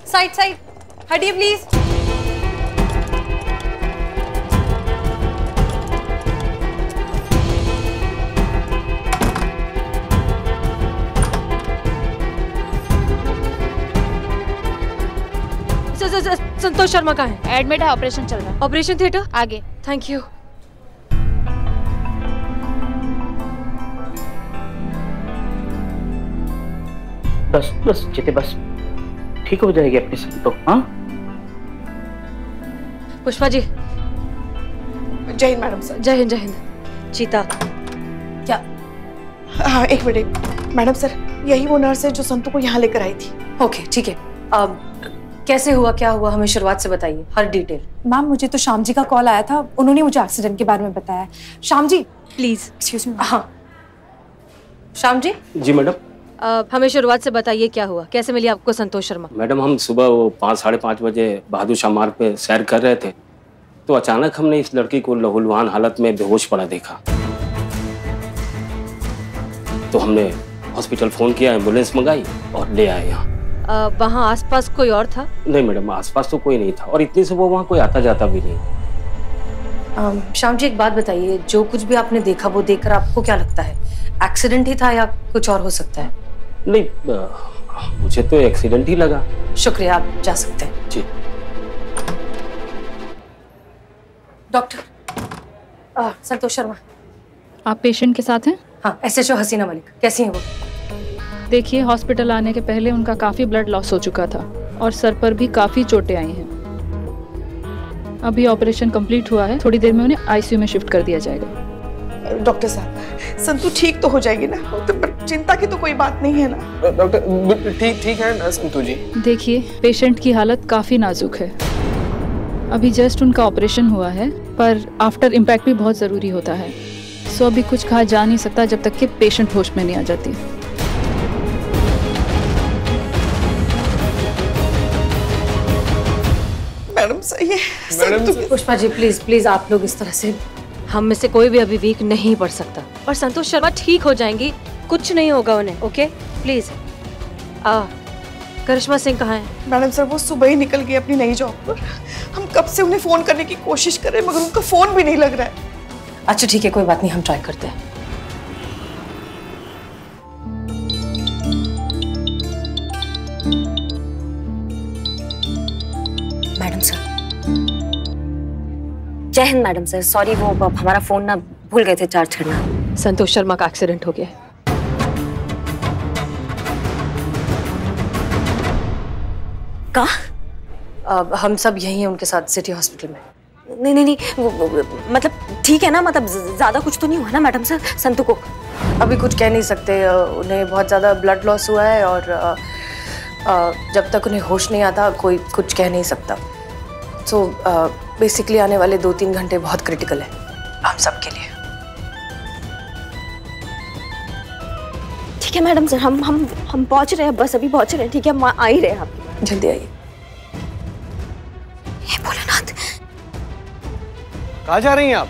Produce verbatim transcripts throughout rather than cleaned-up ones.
Side side हटिए please. Santosh Sharma कहाँ है? एडमिट है, ऑपरेशन चल रहा है। ऑपरेशन थिएटर आगे। Thank you. बस बस चीते बस, ठीक हो जाएगी अपनी सब तो। हाँ पुष्पा जी। जय हिंद मैडम सर। जय हिंद जय हिंद। चीता क्या? हाँ एक मिनट मैडम सर, यही वो नर्स है जो संतू को यहाँ लेकर आई थी। ओके ठीक है। अब कैसे हुआ, क्या हुआ, हमें शुरुआत से बताइए, हर डिटेल। मैम मुझे तो श्याम जी का कॉल आया था, उन्होंने मुझे एक्सीडेंट के बारे में बताया। Shyam ji please. Excuse me. हाँ श्याम जी। जी मैडम। uh, हमें शुरुआत से बताइए क्या हुआ, कैसे मिली आपको संतोष शर्मा? मैडम हम सुबह वो पाँच साढ़े पाँच बजे बहादुर शाह मार्ग पे सैर कर रहे थे, तो अचानक हमने इस लड़की को लहूलुहान हालत में बेहोश पड़ा देखा। तो हमने हॉस्पिटल फोन किया, एम्बुलेंस मंगाई और ले आए यहाँ। Uh, वहाँ आसपास कोई और था? नहीं मैडम, आसपास तो कोई नहीं था और इतनी सुबह वहाँ कोई आता जाता भी नहीं। uh, श्याम जी एक बात बताइए, जो कुछ भी आपने देखा वो देखकर आपको क्या लगता है, एक्सीडेंट ही था या कुछ और हो सकता है? नहीं आ, मुझे तो एक्सीडेंट ही लगा। शुक्रिया, आप जा सकते हैं। जी। डॉक्टर संतोष शर्मा। आप पेशेंट के साथ हैं? हाँ, S H O Hasina Malik. कैसी हैं वो? देखिए, हॉस्पिटल आने के पहले उनका काफ़ी ब्लड लॉस हो चुका था और सर पर भी काफ़ी चोटें आई हैं। अभी ऑपरेशन कंप्लीट हुआ है, थोड़ी देर में उन्हें आईसीयू में शिफ्ट कर दिया जाएगा। डॉक्टर साहब, संतू ठीक तो हो जाएगी ना? तो चिंता की तो कोई बात नहीं है ना? डॉक्टर ठीक ठीक है संतू जी। देखिए, पेशेंट की हालत काफ़ी नाजुक है। अभी जस्ट उनका ऑपरेशन हुआ है, पर आफ्टर इम्पैक्ट भी बहुत ज़रूरी होता है। सो अभी कुछ कहा जा नहीं सकता जब तक कि पेशेंट होश में नहीं आ जाती। मैडम सही है। Madam Pushpa ji please please, आप लोग इस तरह से, हम में से कोई भी अभी वीक नहीं पड़ सकता। और संतोष शर्मा ठीक हो जाएंगी, कुछ नहीं होगा उन्हें। Okay please. आ करिश्मा सिंह कहाँ है? मैडम सर वो सुबह ही निकल गई अपनी नई जॉब पर। हम कब से उन्हें फोन करने की कोशिश कर रहे हैं मगर उनका फोन भी नहीं लग रहा है। अच्छा ठीक है, कोई बात नहीं, हम ट्राई करते हैं। Madam sir. जय हिंद मैडम सर, सॉरी वो हमारा फोन ना भूल गए थे चार्ज करना। संतोष शर्मा का एक्सीडेंट हो गया है। कहाँ? हम सब यही हैं उनके साथ, सिटी हॉस्पिटल में। नहीं नहीं नहीं वो, वो, वो, मतलब ठीक है ना? मतलब ज्यादा कुछ तो नहीं हुआ ना मैडम सर संतू को? अभी कुछ कह नहीं सकते, उन्हें बहुत ज्यादा ब्लड लॉस हुआ है और जब तक उन्हें होश नहीं आता कोई कुछ कह नहीं सकता। सो बेसिकली आने वाले दो तीन घंटे बहुत क्रिटिकल है हम सब के लिए। ठीक है मैडम सर, हम हम हम पहुंच रहे हैं, बस अभी पहुंच रहे हैं। ठीक है, हम आ ही रहे हैं। आप जल्दी आइए। ये भोलेनाथ, कहाँ जा रही हैं आप?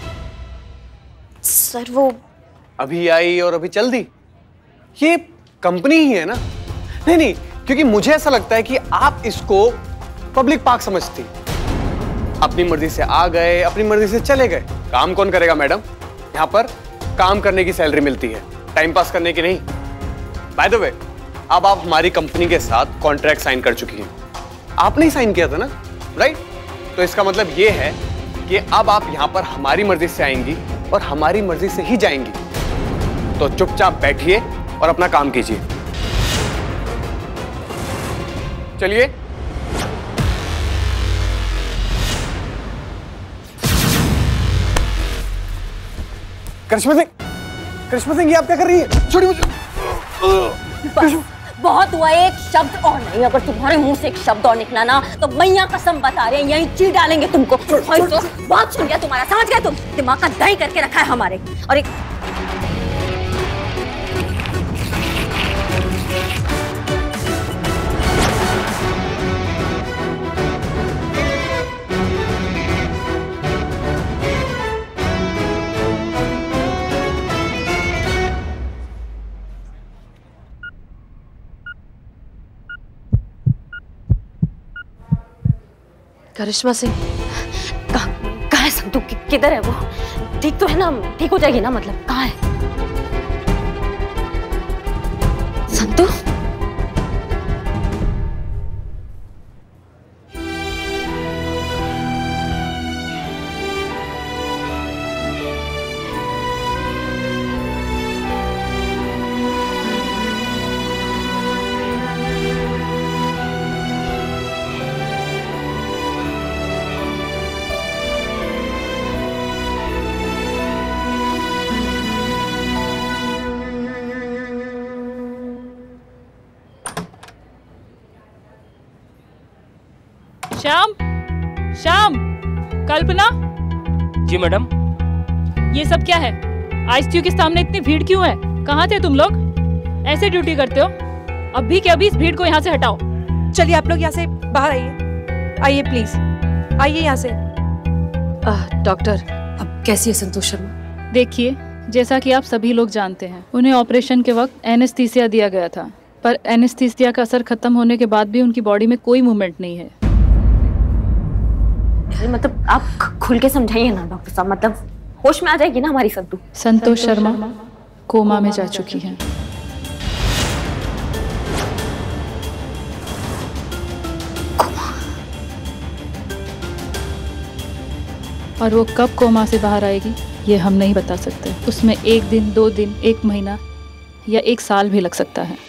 सर वो अभी आई और अभी चल दी। ये कंपनी ही है ना? नहीं नहीं, क्योंकि मुझे ऐसा लगता है कि आप इसको पब्लिक पार्क समझती। अपनी मर्जी से आ गए, अपनी मर्जी से चले गए। काम कौन करेगा मैडम? यहाँ पर काम करने की सैलरी मिलती है, टाइम पास करने की नहीं। बाय द वे, अब आप हमारी कंपनी के साथ कॉन्ट्रैक्ट साइन कर चुकी हैं। आपने ही साइन किया था ना, राइट? तो इसका मतलब ये है कि अब आप यहाँ पर हमारी मर्जी से आएंगी और हमारी मर्जी से ही जाएंगी। तो चुपचाप बैठिए और अपना काम कीजिए। चलिए। करिश्मा सिंह, करिश्मा सिंह, ये आप क्या कर रही है? छोड़िए मुझे। बहुत हुआ, एक शब्द और नहीं। अगर तुम्हारे मुंह से एक शब्द और निकला ना तो मैया कसम बता रहे हैं यहीं चीर डालेंगे तुमको। तो बहुत सुन लिया तुम्हारा, समझ गए तुम? दिमाग का दही करके रखा है हमारे। और एक करिश्मा सिंह कहाँ कहाँ है संतू? किधर है वो? ठीक तो है ना? ठीक हो जाएगी ना? मतलब कहाँ है संतू? श्याम, श्याम, कल्पना। जी मैडम। ये सब क्या है? आईसीयू के सामने इतनी भीड़ क्यों है? कहाँ थे तुम लोग? ऐसे ड्यूटी करते हो? अभी के अभी इस भीड़ को यहाँ से हटाओ। चलिए आप लोग यहाँ से बाहर आइए, आइए प्लीज, आइए यहाँ से। डॉक्टर, अब कैसी है संतोष शर्मा? देखिए, जैसा कि आप सभी लोग जानते हैं, उन्हें ऑपरेशन के वक्त एनेस्थीसिया दिया गया था, पर एनेस्थीसिया का असर खत्म होने के बाद भी उनकी बॉडी में कोई मूवमेंट नहीं है। मतलब आप खुल के समझाइए ना डॉक्टर साहब, मतलब होश में आ जाएगी ना हमारी संतू? संतोष शर्मा कोमा में जा चुकी हैं। और वो कब कोमा से बाहर आएगी ये हम नहीं बता सकते। उसमें एक दिन, दो दिन, एक महीना या एक साल भी लग सकता है।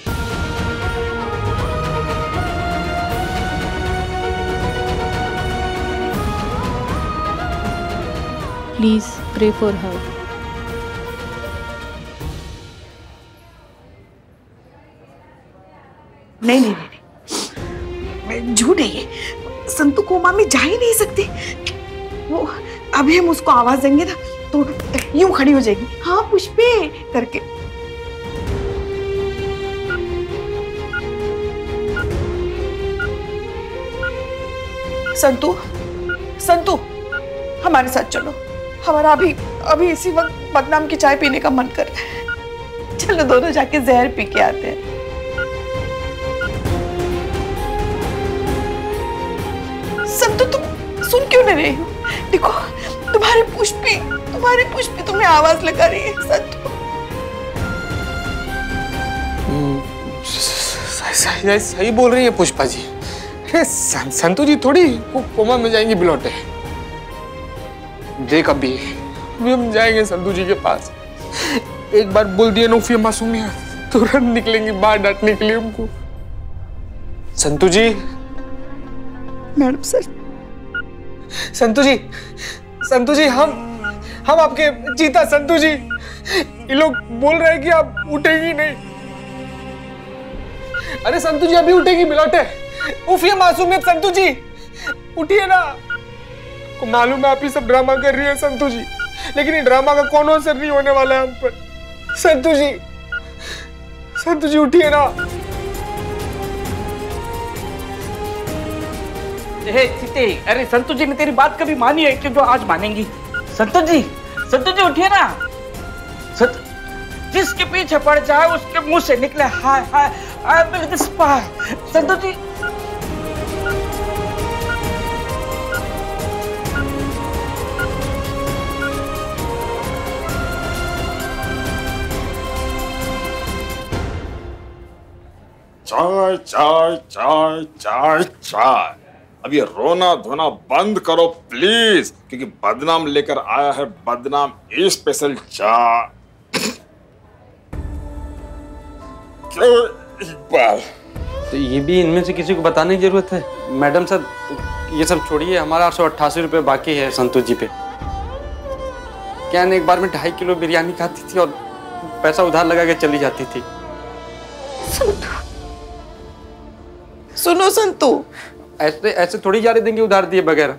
Please pray for her. नहीं नहीं नहीं, झूठ है ये। संतू कोमा में जा ही नहीं सकती वो। अभी हम उसको आवाज देंगे ना तो यूं खड़ी हो जाएगी, हाँ पुष्पे करके। संतू, संतू हमारे साथ चलो। हमारा अभी अभी इसी वक्त बदनाम की चाय पीने का मन कर रहा है। चलो दोनों जाके जहर पी के आते हैं। संतू तुम सुन क्यों नहीं रही हो? देखो तुम्हारे पुष्पी तुम्हारे पुष्पी तुम्हें आवाज लगा रही है। संतू सही सही बोल रही है पुष्पा जी। अरे संतू जी थोड़ी कोमा में जाएंगी बिलौटे। देख अभी अभी हम जाएंगे संतू जी के पास। एक बार बोल दिए नौफिया मासूमिया, तुरंत निकलेंगी बाहर डांटने के लिए हमको। संतू जी। Madam sir. संतू जी, संतू जी हम हम आपके चीता संतू जी। ये लोग बोल रहे हैं कि आप उठेगी नहीं। अरे संतू जी अभी उठेगी बिलौटे। उफिया मासूमियत संतू जी, उठिए ना। को मालूम है आप ही सब ड्रामा कर रही है संतू जी, लेकिन ये ड्रामा का कोनो असर नहीं होने वाला है हम पर। संतू जी, संतू जी उठिए ना। हे चिते, अरे संतोष जी ने तेरी बात कभी मानी है कि जो आज मानेंगी? संतोष जी, संतोष जी उठिए ना। सत... जिसके पीछे पड़ जाए उसके मुंह से निकले hi hi I am with spy. Santosh ji चाय चाय चाय चाय चाय। अब ये रोना धोना बंद करो प्लीज, क्योंकि बदनाम लेकर आया है बदनाम स्पेशल चाय। क्यों इकबाल? तो ये भी इनमें से किसी को बताने की जरूरत है? मैडम सर ये सब छोड़िए, हमारा आठ सौ अट्ठासी रुपये बाकी है संतोष जी पे। क्या एक बार में ढाई किलो बिरयानी खाती थी और पैसा उधार लगा के चली जाती थी। सुनो संतू, ऐसे ऐसे थोड़ी जा रहे देंगे उधार दिए बगैर।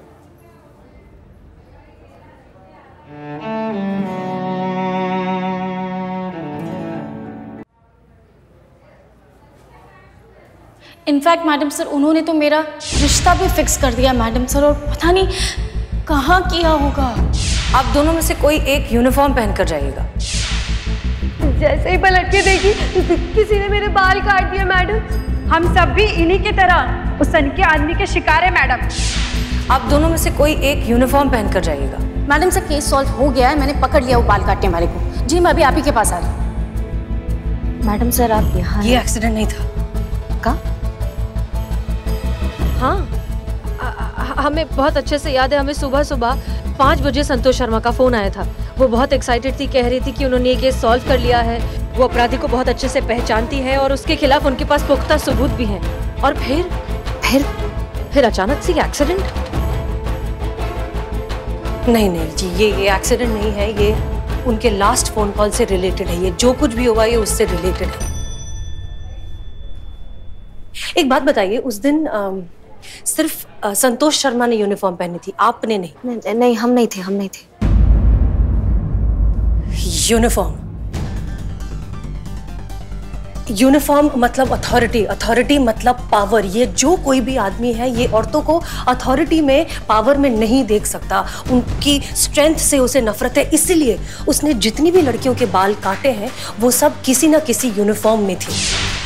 इनफैक्ट मैडम सर उन्होंने तो मेरा रिश्ता भी फिक्स कर दिया मैडम सर, और पता नहीं कहाँ किया होगा। आप दोनों में से कोई एक यूनिफॉर्म पहनकर जाइएगा। जैसे ही पलट के देखी किसी ने मेरे बाल काट दिया मैडम। हम सब भी इन्हीं की तरह उस सन के आदमी के शिकार है मैडम। आप दोनों में से कोई एक यूनिफॉर्म पहन कर जाइएगा। मैडम सर केस सॉल्व हो गया है, मैंने पकड़ लिया वो बाल काटने वाले को। जी मैं अभी आप ही के पास आ रही हूँ। मैडम सर आप यहाँ? ये एक्सीडेंट नहीं था का? हाँ आ, आ, हमें बहुत अच्छे से याद है। हमें सुबह सुबह पाँच बजे संतोष शर्मा का फोन आया था। वो बहुत एक्साइटेड थी, कह रही थी कि उन्होंने ये केस सॉल्व कर लिया है, वो अपराधी को बहुत अच्छे से पहचानती है और उसके खिलाफ उनके पास पुख्ता सबूत भी हैं। और फिर फिर फिर अचानक से एक्सीडेंट। नहीं नहीं जी, ये ये एक्सीडेंट नहीं है, ये उनके लास्ट फोन कॉल से रिलेटेड है। ये जो कुछ भी हुआ ये उससे रिलेटेड है। एक बात बताइए, उस दिन आ, सिर्फ आ, संतोष शर्मा ने यूनिफॉर्म पहनी थी, आपने नहीं? नहीं, नहीं हम नहीं थे, हम नहीं थे। यूनिफॉर्म यूनिफॉर्म मतलब अथॉरिटी, अथॉरिटी मतलब पावर। ये जो कोई भी आदमी है ये औरतों को अथॉरिटी में, पावर में नहीं देख सकता। उनकी स्ट्रेंथ से उसे नफरत है, इसीलिए उसने जितनी भी लड़कियों के बाल काटे हैं वो सब किसी ना किसी यूनिफॉर्म में थी।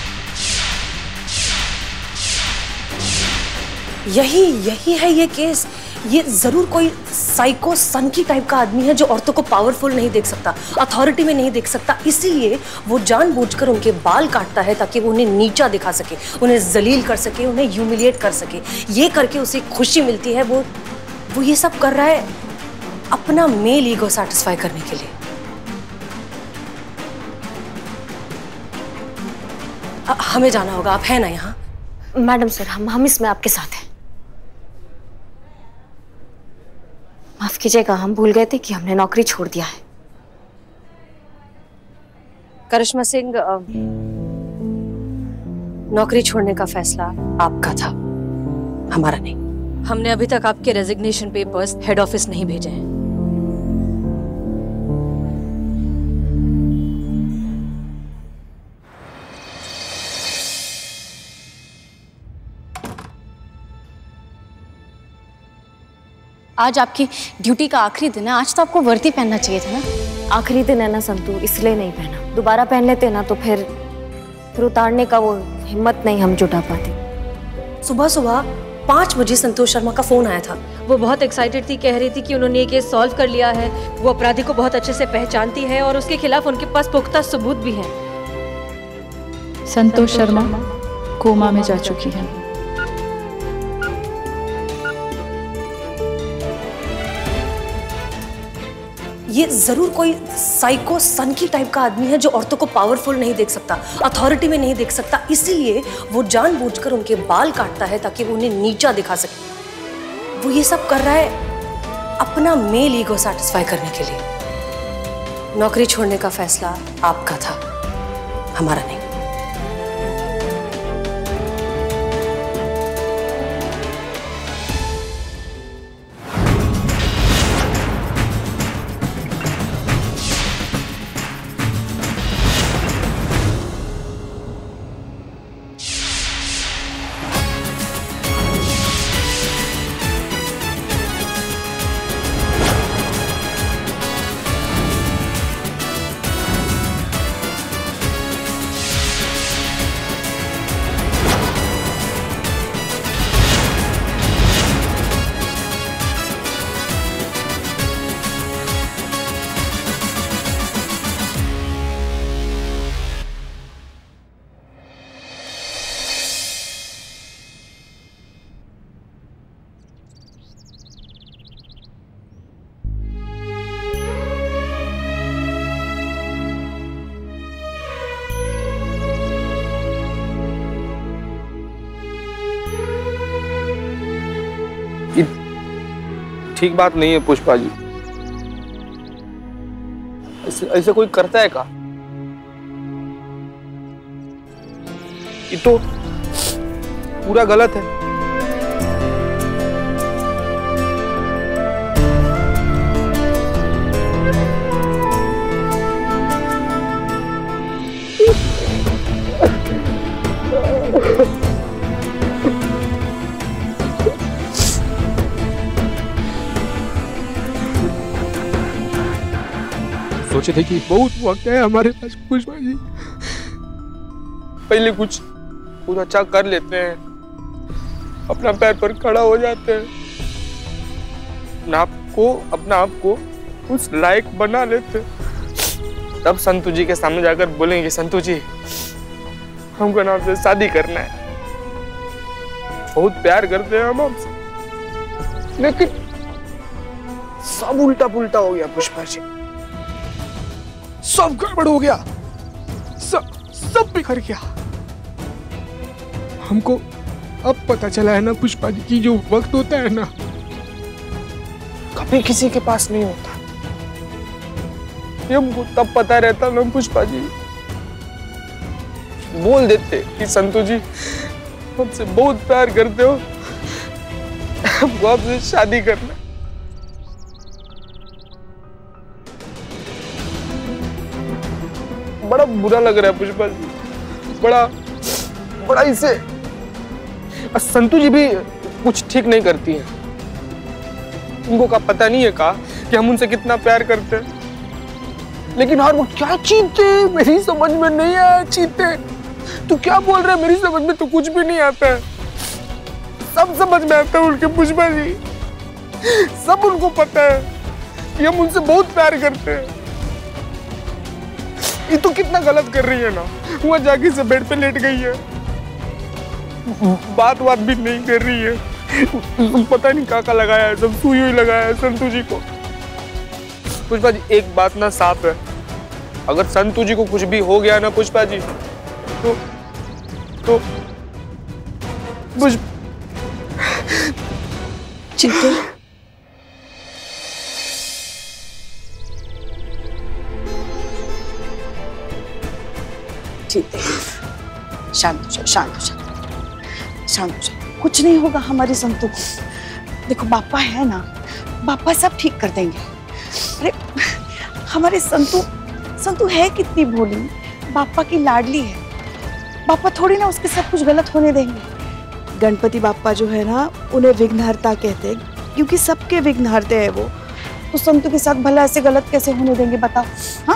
यही यही है ये केस। ये जरूर कोई साइको सनकी टाइप का आदमी है जो औरतों को पावरफुल नहीं देख सकता, अथॉरिटी में नहीं देख सकता, इसीलिए वो जानबूझकर उनके बाल काटता है ताकि वो उन्हें नीचा दिखा सके, उन्हें जलील कर सके, उन्हें ह्यूमिलिएट कर सके। ये करके उसे खुशी मिलती है। वो वो ये सब कर रहा है अपना मेल ईगो सैटिस्फाई करने के लिए। आ, हमें जाना होगा, आप है ना यहाँ? मैडम सर हम हम इसमें आपके साथ हैं। माफ कीजिएगा, हम भूल गए थे कि हमने नौकरी छोड़ दिया है। करिश्मा सिंह, नौकरी छोड़ने का फैसला आपका था, हमारा नहीं। हमने अभी तक आपके रेजिग्नेशन पेपर्स हेड ऑफिस नहीं भेजे हैं। आज आपकी ड्यूटी का आखिरी दिन है, आज तो आपको वर्दी पहनना चाहिए था ना। आखिरी दिन है ना संतू, इसलिए नहीं पहना। दोबारा पहन लेते ना तो फिर फिर उतारने का वो हिम्मत नहीं हम जुटा पाते। सुबह सुबह पाँच बजे संतोष शर्मा का फोन आया था। वो बहुत एक्साइटेड थी, कह रही थी कि उन्होंने ये केस सॉल्व कर लिया है, वो अपराधी को बहुत अच्छे से पहचानती है और उसके खिलाफ उनके पास पुख्ता सबूत भी हैं। संतोष शर्मा कोमा में जा चुकी है। ये जरूर कोई साइको सनकी टाइप का आदमी है जो औरतों को पावरफुल नहीं देख सकता, अथॉरिटी में नहीं देख सकता, इसीलिए वो जानबूझकर उनके बाल काटता है ताकि वो उन्हें नीचा दिखा सके। वो ये सब कर रहा है अपना मेल ईगो सैटिस्फाई करने के लिए। नौकरी छोड़ने का फैसला आपका था, हमारा नहीं। ठीक बात नहीं है पुष्पा जी, ऐसे ऐसे कोई करता है का? ये तो पूरा गलत है। सोचे थे कि बहुत वक्त है हमारे पास पुष्पा जी, पहले कुछ पूरा अच्छा कर लेते हैं, अपना पैर पर खड़ा हो जाते हैं, अपना आप को अपना आप को उस लायक बना लेते, तब संतु जी के सामने जाकर बोलेंगे संतु जी हमको ना आपसे शादी करना है, बहुत प्यार करते हैं हम आपसे। लेकिन सब उल्टा पुल्टा हो गया पुष्पा जी, सब गड़बड़ हो गया, सब सब बिखर गया। हमको अब पता चला है ना पुष्पा जी की जो वक्त होता है ना कभी किसी के पास नहीं होता। ये हमको तब पता रहता ना पुष्पा जी, बोल देते कि संतु जी हमसे बहुत प्यार करते हो, हमको आपसे शादी करना। बड़ा बुरा लग रहा है पुष्पा जी, बड़ा बड़ा इसे। संतु जी भी कुछ ठीक नहीं करती है, उनको का पता नहीं है का कि हम उनसे कितना प्यार करते हैं, लेकिन हर वो क्या चीते मेरी समझ में नहीं आया। चीते तू क्या बोल रहे, मेरी समझ में तो कुछ भी नहीं आता है, सब समझ में आता है उनके पुष्पा जी, सब उनको पता है कि हम उनसे बहुत प्यार करते हैं। ये तो कितना गलत कर रही है ना, वहां जाके से बेड पे लेट गई है, बात बात भी नहीं कर रही है, पता नहीं क्या क्या लगाया है, सब सुई हुई लगाया है संतु जी को। पुष्पा जी एक बात ना साफ है, अगर संतु जी को कुछ भी हो गया ना पुष्पा जी तो तो पुष्प चित्ते चित्ते शांत हो जाओ, शांत हो जाओ, शांत हो जाओ, कुछ नहीं होगा हमारी संतु को। देखो बापा है ना, बापा सब ठीक कर देंगे। अरे हमारे संतु संतु है कितनी भोली, बापा की लाडली है, बापा थोड़ी ना उसके सब कुछ गलत होने देंगे। गणपति बापा जो है ना उन्हें विघ्नहर्ता कहते हैं, क्योंकि सबके विघ्नहरते हैं वो, तो संतु के साथ भला ऐसे गलत कैसे होने देंगे बताओ। हाँ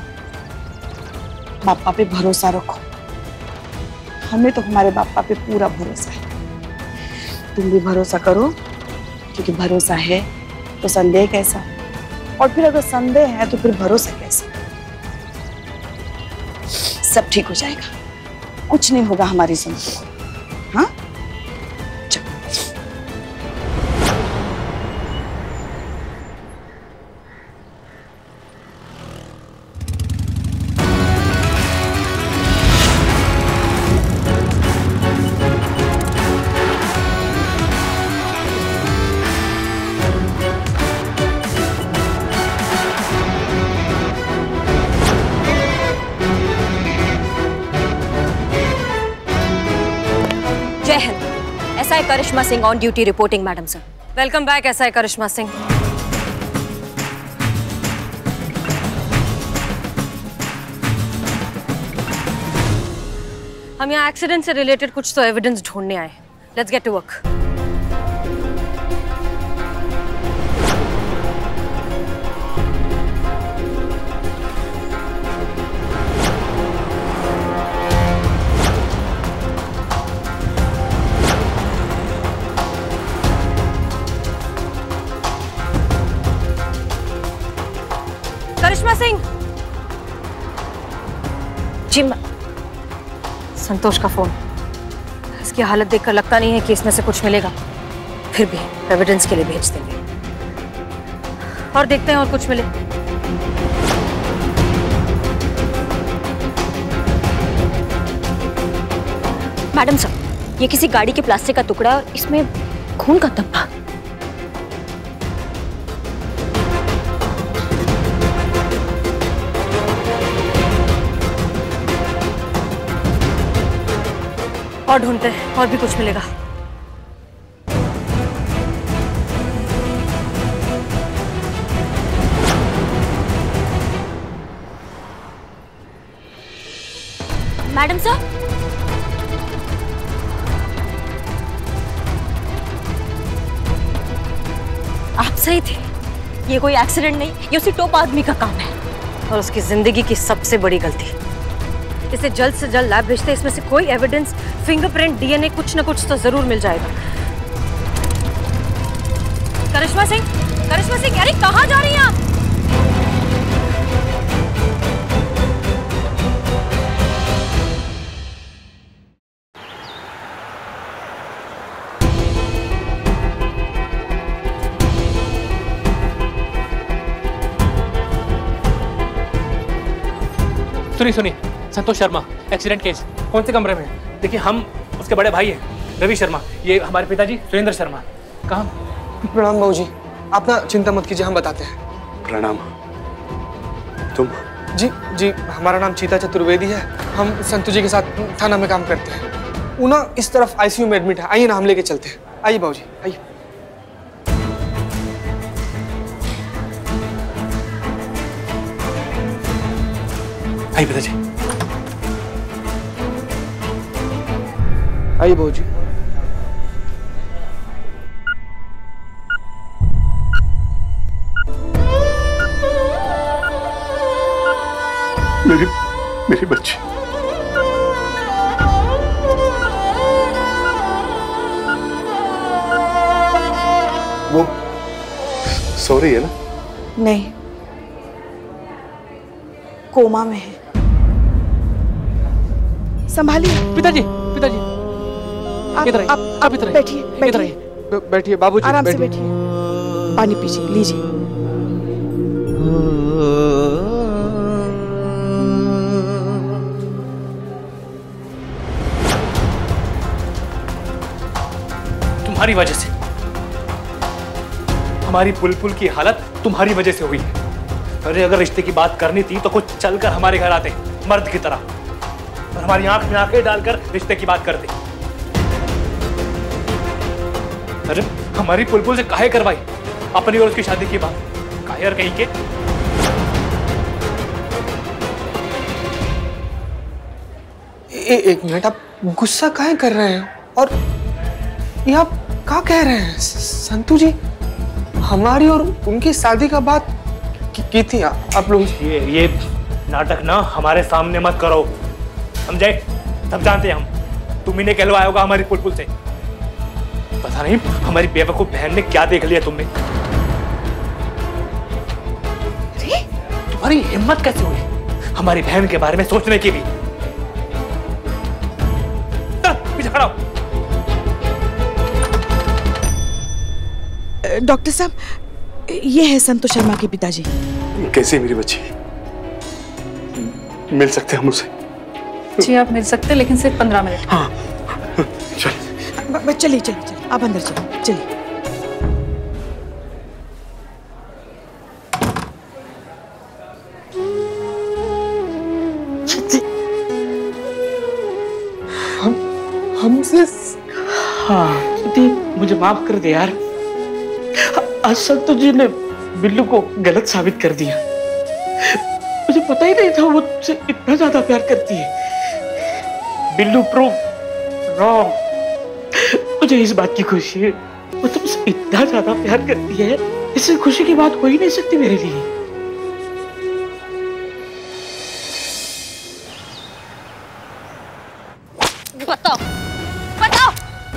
बापा पे भरोसा रखो, हमें तो हमारे बापा पे पूरा भरोसा है, तुम भी भरोसा करो, क्योंकि भरोसा है तो संदेह कैसा, और फिर अगर संदेह है तो फिर भरोसा कैसा। सब ठीक हो जाएगा, कुछ नहीं होगा हमारी संतु को। हाँ चलो S I Karishma Singh on duty reporting madam sir. Welcome back S I Karishma Singh. हम यहाँ एक्सीडेंट से रिलेटेड कुछ तो एविडेंस ढूंढने आए, let's get to work. Karishma Singh ji, Santosh का फोन। इसकी हालत देखकर लगता नहीं है कि इसमें से कुछ मिलेगा, फिर भी एविडेंस के लिए भेज देंगे और देखते हैं और कुछ मिले। मैडम सर, ये किसी गाड़ी के प्लास्टिक का टुकड़ा है और इसमें खून का धब्बा। और ढूंढते हैं, और भी कुछ मिलेगा। मैडम सर, आप सही थे, ये कोई एक्सीडेंट नहीं, ये उसी टॉप आदमी का काम है और उसकी जिंदगी की सबसे बड़ी गलती। इसे जल्द से जल्द लैब भेजते, इसमें से कोई एविडेंस, फिंगरप्रिंट, डीएनए, कुछ ना कुछ तो जरूर मिल जाएगा। करिश्मा सिंह, करिश्मा सिंह, अरे कहाँ जा रही हैं आप? सुनिए सुनिए, संतोष शर्मा, एक्सीडेंट केस। कौन से कमरे में? देखिए हम उसके बड़े भाई हैं, रवि शर्मा। ये हमारे पिताजी सुरेंद्र शर्मा। कहाँ? प्रणाम बाबूजी, आप ना चिंता मत कीजिए, हम बताते हैं। प्रणाम। तुम? जी जी, हमारा नाम चीता चतुर्वेदी है। हम संतोष जी के साथ थाना में काम करते हैं। वो ना इस तरफ आईसीयू में एडमिट है। आइए ना, हम लेके चलते हैं। आइए बाबूजी, आइए। आइए पिताजी। आइए बाबूजी। मेरी मेरी बच्ची। वो सो रही है ना? नहीं, कोमा में है। संभालिए। पिताजी, पिताजी, इधर आइए। आप आप इधर बैठिए, इधर आइए। बैठिए बाबूजी, आराम से बैठिए। पानी पीजिए, लीजिए। तुम्हारी वजह से हमारी पुलपुल की हालत तुम्हारी वजह से हुई है। अरे अगर रिश्ते की बात करनी थी तो कुछ चलकर हमारे घर आते, मर्द की तरह, और हमारी आंख में आंखें डालकर रिश्ते की बात करते। अरे हमारी पुलपुल से काहे करवाई अपनी और उसकी शादी की बात? कायर कहीं के। ए, एक मिनट, आप गुस्सा काहे कर रहे हैं? और ये आप क्या कह रहे हैं? संतू जी, हमारी और उनकी शादी का बात की, की थी आप लोग। ये ये नाटक ना हमारे सामने मत करो, समझे? सब जानते हैं हम, तुम ही ने कहलवाया होगा हमारी पुलपुल से। पता नहीं हमारी बेवकूफ बहन ने क्या देख लिया तुमने। अरे तुम्हारी हिम्मत कैसे हुई हमारी बहन के बारे में सोचने की भी? पीछे खड़ा हो। डॉक्टर साहब, ये है संतोष शर्मा के पिताजी। कैसे मेरी बच्ची? मिल सकते हैं हम उसे? जी आप मिल सकते हैं, लेकिन सिर्फ पंद्रह मिनट। हाँ चल। चलिए चलिए चलिए, आप अंदर चलिए चलिए। हम हमसे हाँ, मुझे माफ कर दे यार। आज संतोष जी ने बिल्लू को गलत साबित कर दिया। मुझे पता ही नहीं था वो मुझसे इतना ज्यादा प्यार करती है। Billu prove wrong. मुझे इस बात की खुशी है, वो तुमसे इतना ज्यादा प्यार करती है, इससे खुशी की बात हो ही नहीं सकती मेरे लिए। बताओ बताओ,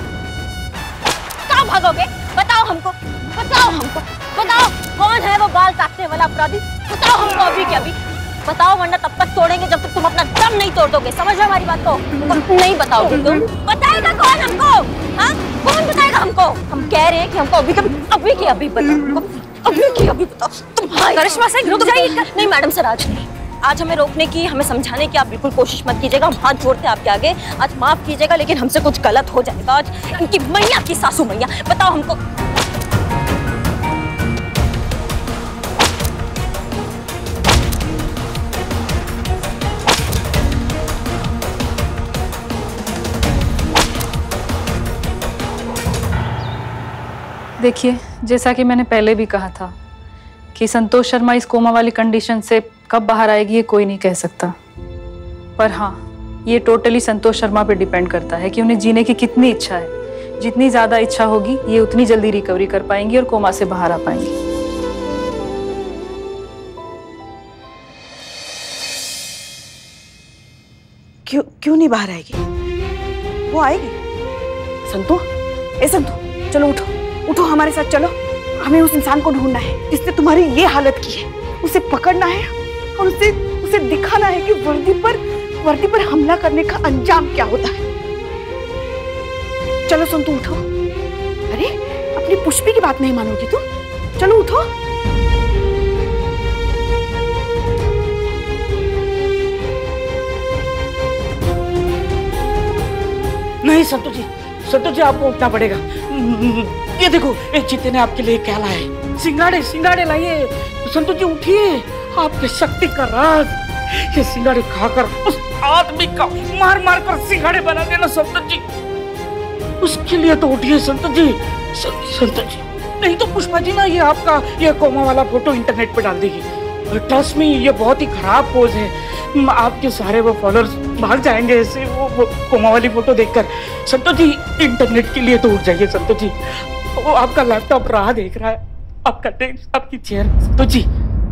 कहाँ भागोगे? बताओ हमको, बताओ हमको, बताओ कौन है वो बाल काटने वाला अपराधी? बताओ हमको अभी के अभी, बताओ, वरना तब तक तोड़ेंगे जब तक तुम अपना दम नहीं तोड़ दोगे। समझ रहे हमारी बात को? नहीं बताओगे तुम? बताएगा कौन हमको? हाँ, कौन बताएगा हमको? हम कह रहे हैं कि हमको अभी कभी अभी के अभी बताओ, हमको अभी के अभी बताओ। तुम्हारी करिश्मा सिंह, रुक जाइए। नहीं मैडम सर, आज आज हमें रोकने की, हमें समझाने की आप बिल्कुल कोशिश मत कीजिएगा। हम हाथ जोड़ते हैं आपके आगे। आज माफ कीजिएगा, लेकिन हमसे कुछ गलत हो जाएगा। आज इनकी मैया की सासू मैया, बताओ हमको। देखिए, जैसा कि मैंने पहले भी कहा था कि संतोष शर्मा इस कोमा वाली कंडीशन से कब बाहर आएगी ये कोई नहीं कह सकता। पर हाँ, ये टोटली संतोष शर्मा पे डिपेंड करता है कि उन्हें जीने की कितनी इच्छा है। जितनी ज्यादा इच्छा होगी, ये उतनी जल्दी रिकवरी कर पाएंगी और कोमा से बाहर आ पाएंगी। क्यों क्यों नहीं बाहर आएगी? वो आएगी। संतू, ए संतू, चलो उठो, उठो हमारे साथ चलो। हमें उस इंसान को ढूंढना है जिसने तुम्हारी ये हालत की है। उसे पकड़ना है और उसे उसे दिखाना है कि वर्दी पर वर्दी पर हमला करने का अंजाम क्या होता है। चलो संतु उठो। अरे अपनी पुष्पी की बात नहीं मानोगी तुम? चलो उठो। नहीं संतोष जी, संतोष जी आपको उठना पड़ेगा। ये देखो, ये चीते ने आपके लिए क्या लाया है। सिंगाड़े सिंगाड़े लाइए। संतोष जी उठिए, आपकी शक्ति का राज। ये सिंगाड़े खाकर उस आदमी का मार मार कर सिंगाड़े बना देना संतोष जी। उसके लिए तो उठिए संतोष जी। संतोष जी, नहीं तो पुष्पा जी ना ये आपका ये कोमा वाला फोटो इंटरनेट पे डाल देगी। ट्रस्ट मी, ये बहुत ही खराब पोज है। आपके सारे वो फॉलोअर्स भाग जाएंगे ऐसे वो, वो कोमा वाली फोटो देखकर। संतोष जी, इंटरनेट के लिए तो उठ जाइए संतोष जी। वो आपका लैपटॉप राह देख रहा है, आपका डेस्क, आपकी चेयर। संतोष जी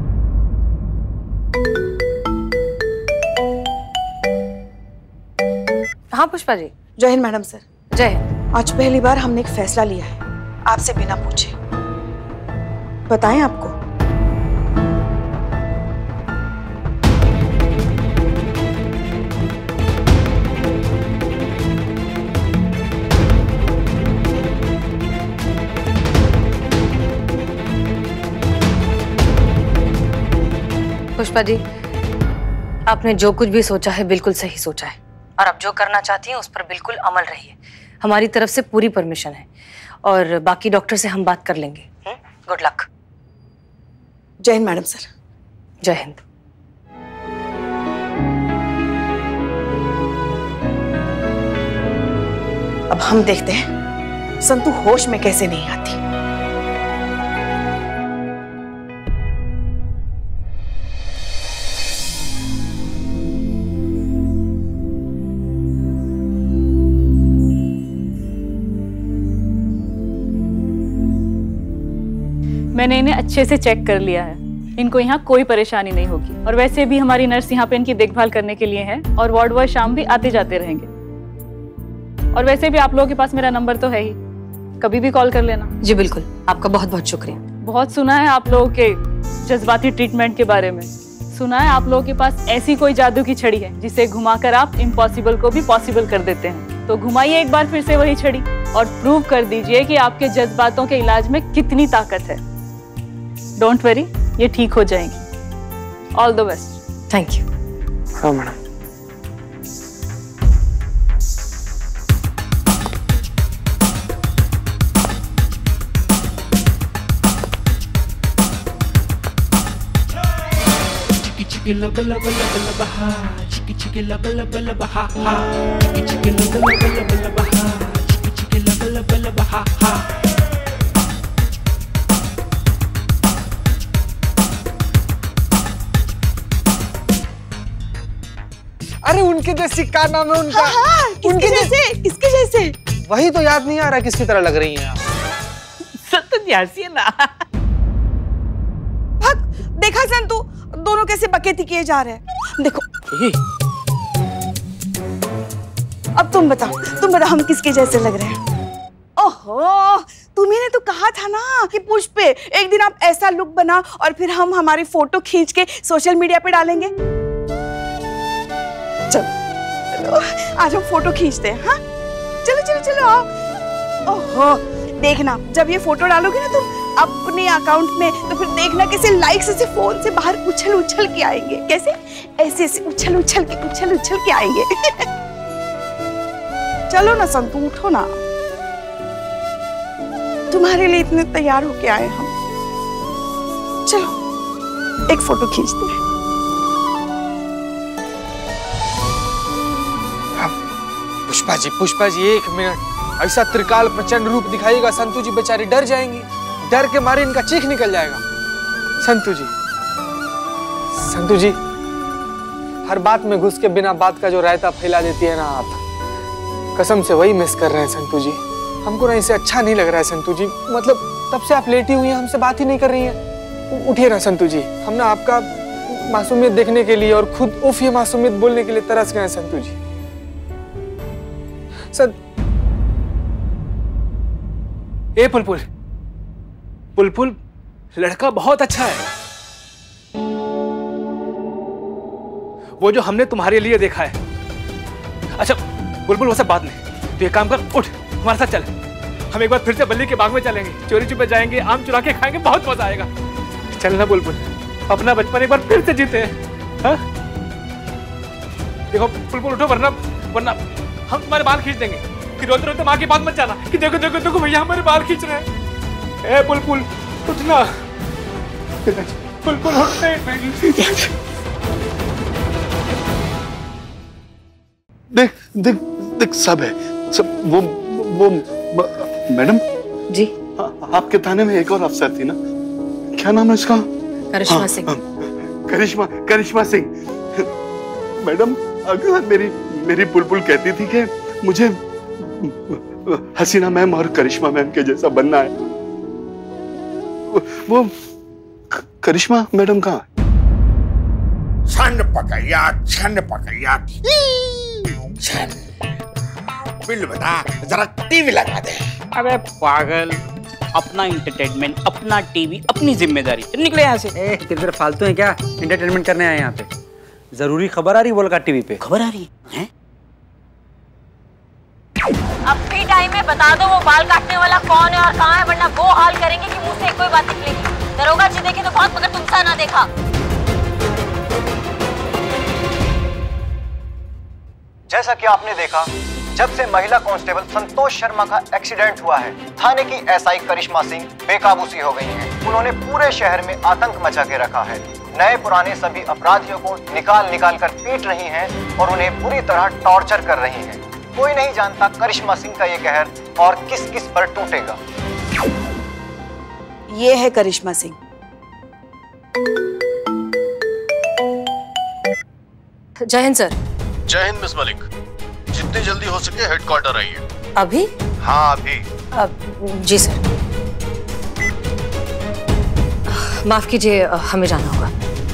हाँ पुष्पा जी। जय हिंद मैडम सर। जय हिंद। आज पहली बार हमने एक फैसला लिया है, आपसे बिना पूछे। बताएं आपको? पुष्पा जी, आपने जो कुछ भी सोचा है बिल्कुल सही सोचा है, और अब जो करना चाहती हैं उस पर बिल्कुल अमल रहिए। हमारी तरफ से पूरी परमिशन है, और बाकी डॉक्टर से हम बात कर लेंगे। Good luck. जय हिंद मैडम सर। जय हिंद। अब हम देखते हैं संतु होश में कैसे नहीं आती। मैंने इन्हें अच्छे से चेक कर लिया है, इनको यहाँ कोई परेशानी नहीं होगी। और वैसे भी हमारी नर्स यहाँ पे इनकी देखभाल करने के लिए है, और वार्ड बॉय शाम भी आते जाते रहेंगे। और वैसे भी आप लोगों के पास मेरा नंबर तो है ही, कभी भी कॉल कर लेना। जी बिल्कुल, आपका बहुत बहुत शुक्रिया। बहुत सुना है आप लोगों के जज्बाती ट्रीटमेंट के बारे में। सुना है आप लोगों के पास ऐसी कोई जादू की छड़ी है जिसे घुमाकर आप इम्पॉसिबल को भी पॉसिबल कर देते हैं। तो घुमाइए एक बार फिर से वही छड़ी और प्रूव कर दीजिए कि आपके जज्बातों के इलाज में कितनी ताकत है। डोंट वरी, ये ठीक हो जाएंगी। All the best. Thank you. हाँ मैडम। चिकी चिकी लब लब लब लब हा, चिकी चिकी लब लब लब हा हा, चिकी चिकी लब लब लब लब हा, चिकी चिकी लब लब लब हा हा। अरे उनके जैसी क्या नाम है उनका? हाँ, हाँ, किसके जैसे? किसके जैसे? वही तो याद नहीं आ रहा किसकी तरह लग रही हैं आप। संतु जैसी है ना। भाग, देखा संतु, दोनों कैसे बकेती किए जा रहे हैं। देखो अब तुम बताओ, तुम बताओ हम किसके जैसे लग रहे हैं? ओहो, तुम्ही ने तो कहा था ना कि पुष्पे एक दिन आप ऐसा लुक बना और फिर हम हमारी फोटो खींच के सोशल मीडिया पे डालेंगे। चलो चलो आज हम फोटो खींचते हैं। हाँ चलो चलो चलो आओ। ओहो देखना, जब ये फोटो डालोगे ना तुम अपने अकाउंट में, तो फिर देखना कैसे लाइक्स ऐसे फोन से बाहर उछल उछल के आएंगे। कैसे? ऐसे ऐसे उछल उछल के उछल उछल के आएंगे। चलो ना संतु, उठो ना, तुम्हारे लिए इतने तैयार होके आए हम। चलो एक फोटो खींचते हैं। पुष्पा जी, पुष्पा जी एक मिनट, ऐसा त्रिकाल प्रचंड रूप दिखाइएगा संतु जी बेचारी डर जाएंगी, डर के मारे इनका चीख निकल जाएगा। संतु जी, संतु जी, हर बात में घुस के बिना बात का जो रायता फैला देती है ना आप, कसम से वही मिस कर रहे हैं संतु जी। हमको ना इसे अच्छा नहीं लग रहा है संतु जी। मतलब तब से आप लेटी हुई हैं, हमसे बात ही नहीं कर रही हैं। उठिए ना संतु जी, हम ना आपका मासूमियत देखने के लिए और खुद उफ ये मासूमियत बोलने के लिए तरस गए हैं संतु जी। सर ए पुलपुल, पुलपुल लड़का बहुत अच्छा है। वो जो हमने तुम्हारे लिए देखा है। अच्छा बुलबुल वो सब बात नहीं, तो एक काम कर, उठ हमारे साथ चल। हम एक बार फिर से बल्ली के बाग में चलेंगे, चोरी चुपे जाएंगे, आम चुरा के खाएंगे, बहुत मजा आएगा। चल ना बुलबुल, अपना बचपन एक बार फिर से जीते हैं। हाँ? देखो बुलबुल उठो, वरना वरना हम तुम्हारे बाल खींच देंगे। फिर रोते रोते माँ की बात मत जाना कि देखो देखो देखो भैया हमारे बाल खींच रहे हैं। ए बुलबुल उठना, बुलबुल उठते नहीं। देख देख देख सब है सब। वो वो मैडम जी, आ, आपके थाने में एक और अफसर थी ना, क्या नाम है उसका? करिश्मा हाँ, सिंह। हाँ, करिश्मा करिश्मा सिंह। मैडम अगर मेरी मेरी बुलबुल कहती थी कि मुझे हसीना मैम और करिश्मा मैम के जैसा बनना है, वो करिश्मा मैडम कहाँ है? छन पकैया छन पकैया छन। बिल बता, जरा टीवी लगा दे। अबे पागल, अपना एंटरटेनमेंट, अपना टीवी, अपनी जिम्मेदारी। निकले यहाँ से। ए, तेरे फालतू है क्या? एंटरटेनमेंट करने आए यहाँ पे? जरूरी खबर आ रही बोल का टीवी पे? खबर आ रही है? अब भी टाइम है, बता दो वो बाल काटने वाला कौन है और कहाँ है, वरना वो हाल करेंगे कि मुंह से कोई बात निकलेगी। दरोगा जी देखे तो बहुत, मगर तुमसा ना देखा। जैसा कि आपने देखा, जब से महिला कांस्टेबल संतोष शर्मा का एक्सीडेंट हुआ है, थाने की एसआई करिश्मा सिंह बेकाबू सी हो गई हैं। उन्होंने पूरे शहर में आतंक मचा के रखा है। नए पुराने सभी अपराधियों को निकाल निकाल कर पीट रही हैं और उन्हें बुरी तरह टॉर्चर कर रही हैं। कोई नहीं जानता करिश्मा सिंह का ये कहर और किस किस पर टूटेगा। ये है करिश्मा सिंह। जय हिंद सर। जय हिंद मिस मलिक, जितनी जल्दी हो सके हेडक्वार्टर आइए। अभी? हाँ अभी। अब जी सर। माफ कीजिए, हमें जाना होगा।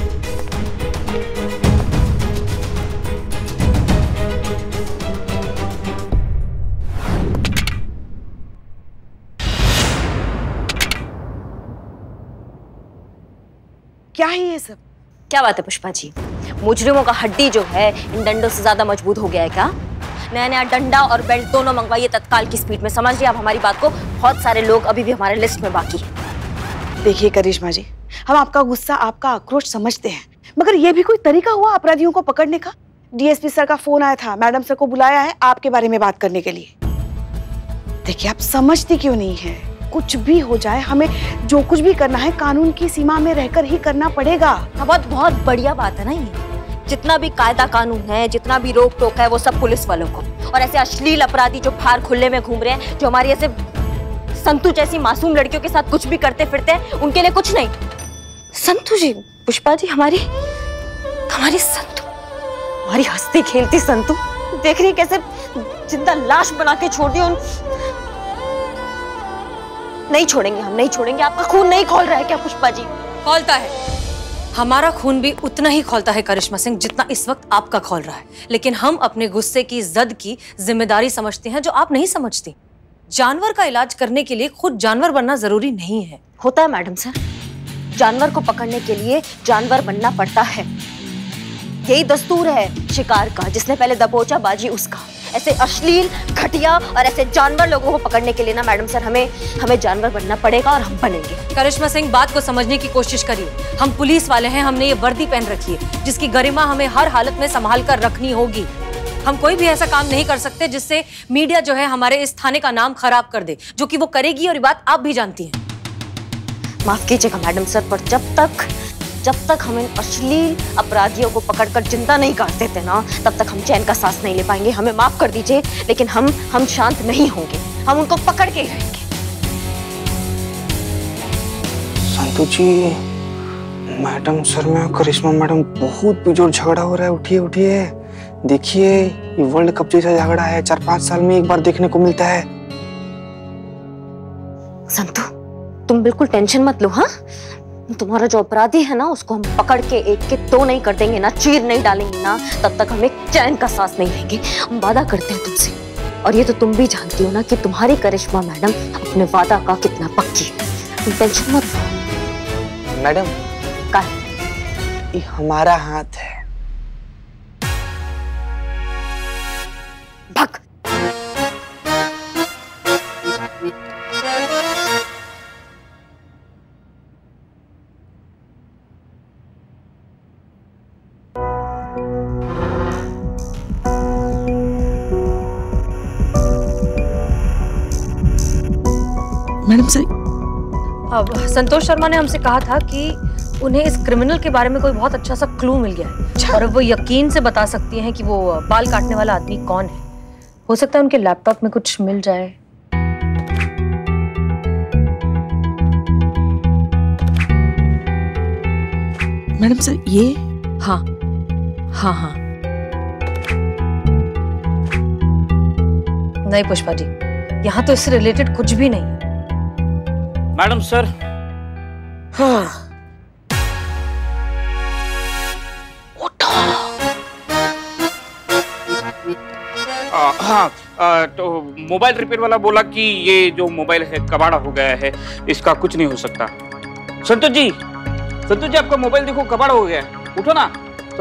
क्या है ये सब? क्या बात है पुष्पा जी, मुजरिमों का हड्डी जो है इन डंडों से ज्यादा मजबूत हो गया है क्या? नया नया डंडा और बेल्ट दोनों मंगवाइए तत्काल की स्पीड में। समझ लिया आप हमारी बात को? बहुत सारे लोग अभी भी हमारे लिस्ट में बाकी हैं। देखिए करिश्मा जी, हम आपका गुस्सा, आपका आक्रोश समझते हैं, मगर ये भी कोई तरीका हुआ अपराधियों को पकड़ने का? डीएसपी सर का फोन आया था, मैडम सर को बुलाया है आपके बारे में बात करने के लिए। देखिए आप समझती क्यों नहीं है? कुछ भी हो जाए, हमें जो कुछ भी करना है कानून की सीमा में रहकर ही करना पड़ेगा। हाँ, बहुत बहुत बढ़िया बात है ना ये। जितना भी कायदा कानून है, जितना भी रोक टोक है, वो सब पुलिस वालों को। और ऐसे अश्लील अपराधी जो बाहर खुले में घूम रहे हैं, जो हमारी ऐसे संतु जैसी मासूम लड़कियों के साथ कुछ भी करते फिरते हैं, उनके लिए कुछ नहीं। संतु जी, पुष्पा जी, हमारी हमारी संतु, हमारी हंसती खेलती संतु, देख रही कैसे जिंदा लाश बना के छोड़ दी। उन नहीं छोड़ेंगे, हम नहीं छोड़ेंगे। आपका खून नहीं खौल रहा है क्या पुष्पा जी? खौलता है, हमारा खून भी उतना ही खौलता है करिश्मा सिंह, जितना इस वक्त आपका खौल रहा है। लेकिन हम अपने गुस्से की, जद की जिम्मेदारी समझते हैं, जो आप नहीं समझती। जानवर का इलाज करने के लिए खुद जानवर बनना जरूरी नहीं है। होता है मैडम सर, जानवर को पकड़ने के लिए जानवर बनना पड़ता है। यही दस्तूर है शिकार का, जिसने पहले दबोचा बाजी उसका। ऐसे अश्लील, घटिया और ऐसे जानवर लोगों को पकड़ने के लिए ना मैडम सर, हमें हमें जानवर बनना पड़ेगा और हम बनेंगे। करिश्मा सिंह, बात को समझने की कोशिश करिए। हम पुलिस वाले हैं, हमने ये वर्दी पहन रखी है, जिसकी गरिमा हमें हर हालत में संभाल कर रखनी होगी। हम कोई भी ऐसा काम नहीं कर सकते जिससे मीडिया जो है हमारे इस थाने का नाम खराब कर दे, जो कि वो करेगी, और ये बात आप भी जानती हैं। माफ कीजिएगा मैडम सर, पर जब तक जब तक हम इन अश्लील अपराधियों को पकड़कर जिंदा नहीं काट देते ना, तब तक हम चैन का सांस नहीं ले पाएंगे। हमें माफ कर दीजिए, लेकिन हम हम शांत नहीं होंगे। हम उनको पकड़ के ही रहेंगे। संतोष जी, मैडम सर में करिश्मा मैडम बहुत बेजोर झगड़ा हो रहा है। उठिए उठिए, देखिए ये वर्ल्ड कप जैसा झगड़ा है, चार पांच साल में एक बार देखने को मिलता है। संतु, तुम बिल्कुल टेंशन मत लो। हाँ, तुम्हारा जो अपराधी है ना, उसको हम पकड़ के एक के दो नहीं कर देंगे ना, चीर नहीं डालेंगे ना, तब तक हम एक चैन का सांस नहीं लेंगे। हम वादा करते हैं तुमसे, और ये तो तुम भी जानती हो ना कि तुम्हारी करिश्मा मैडम अपने वादा का कितना पक्की है। टेंशन मत। मैडम का ये हमारा हाथ है। भग। मैडम सर, अब संतोष शर्मा ने हमसे कहा था कि उन्हें इस क्रिमिनल के बारे में कोई बहुत अच्छा सा क्लू मिल गया है और अब वो यकीन से बता सकती हैं कि वो बाल काटने वाला आदमी कौन है। हो सकता है उनके लैपटॉप में कुछ मिल जाए। मैडम सर ये हाँ हाँ हाँ नहीं पुष्पा जी, यहाँ तो इससे रिलेटेड कुछ भी नहीं है। मैडम सर, हाँ आ, हाँ आ, तो मोबाइल रिपेयर वाला बोला कि ये जो मोबाइल है कबाड़ा हो गया है, इसका कुछ नहीं हो सकता। संतोष जी, संतोष जी आपका मोबाइल देखो कबाड़ा हो गया है, उठो ना।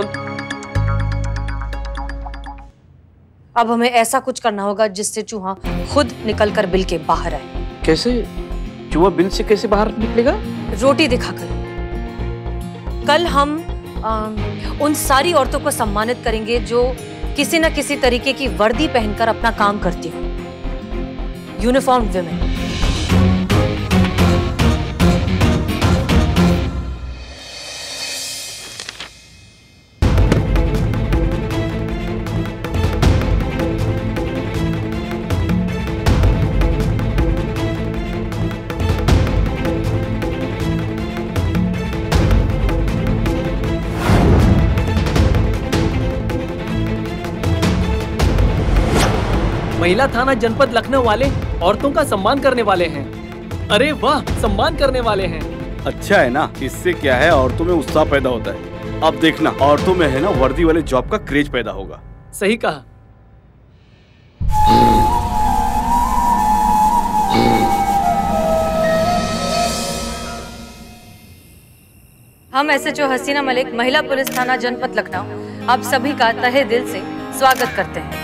अब हमें ऐसा कुछ करना होगा जिससे चूहा खुद निकलकर बिल के बाहर आए। कैसे? चूहा बिल से कैसे बाहर निकलेगा? रोटी दिखाकर। कल हम आ, उन सारी औरतों को सम्मानित करेंगे जो किसी न किसी तरीके की वर्दी पहनकर अपना काम करती हो। Uniform women. महिला थाना जनपद लखनऊ वाले औरतों का सम्मान करने वाले हैं। अरे वाह, सम्मान करने वाले हैं। अच्छा है ना, इससे क्या है, औरतों में उत्साह पैदा होता है। अब देखना, औरतों में है ना वर्दी वाले जॉब का क्रेज पैदा होगा। सही कहा। हम S H O Hasina Malik, महिला पुलिस थाना जनपद लखनऊ, आप सभी का तहे दिल से स्वागत करते हैं।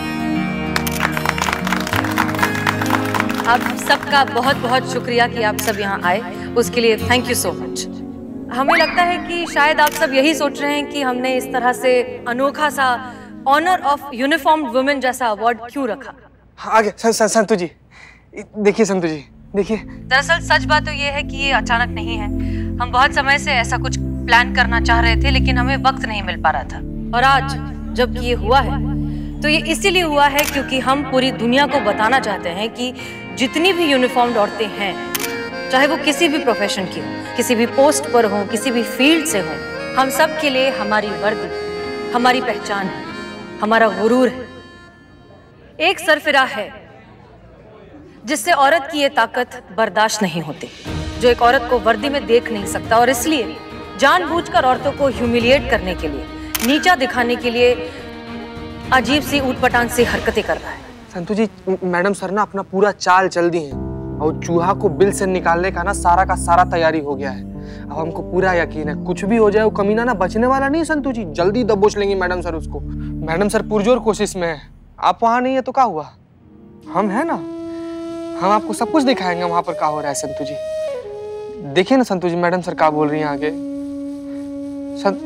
आप सबका बहुत बहुत शुक्रिया कि आप सब यहाँ आए, उसके लिए थैंक यू सो मच। हमें लगता है कि शायद आप सब यही सोच रहे हैं कि हमने इस तरह से अनोखा सा ऑनर ऑफ यूनिफॉर्म वुमेन जैसा अवार्ड क्यों रखा। आगे संतु जी, देखिए संतु जी, देखिए। दरअसल सच बात तो ये है कि ये अचानक नहीं है। हम बहुत समय से ऐसा कुछ प्लान करना चाह रहे थे, लेकिन हमें वक्त नहीं मिल पा रहा था। और आज जब ये हुआ है तो ये इसीलिए हुआ है क्योंकि हम पूरी दुनिया को बताना चाहते हैं कि जितनी भी यूनिफॉर्म्ड औरतें हैं, चाहे वो किसी भी प्रोफेशन की हो, किसी भी पोस्ट पर हो, किसी भी फील्ड से हो, हम सब के लिए हमारी वर्दी, हमारी पहचान है, हमारा गुरूर है। एक सरफिरा है जिससे औरत की ये ताकत बर्दाश्त नहीं होती, जो एक औरत को वर्दी में देख नहीं सकता और इसलिए जानबूझकर औरतों को ह्यूमिलिएट करने के लिए, नीचा दिखाने के लिए अजीब सी ऊटपटांग सी हरकतें कर रहा है। संतु जी, मैडम सर ना अपना पूरा चाल चल दी है और चूहा को बिल से निकालने का ना सारा का सारा तैयारी हो गया है। अब हमको पूरा यकीन है कुछ भी हो जाए वो कमीना ना बचने वाला नहीं। संतु जी जल्दी दबोच लेंगे मैडम सर उसको। मैडम सर पुरजोर कोशिश में है, आप वहाँ नहीं है तो क्या हुआ, हम है ना, हम आपको सब कुछ दिखाएंगे वहां पर क्या हो रहा है। संतु जी देखिए ना संतु जी, मैडम सर क्या बोल रही हैं आगे। संत...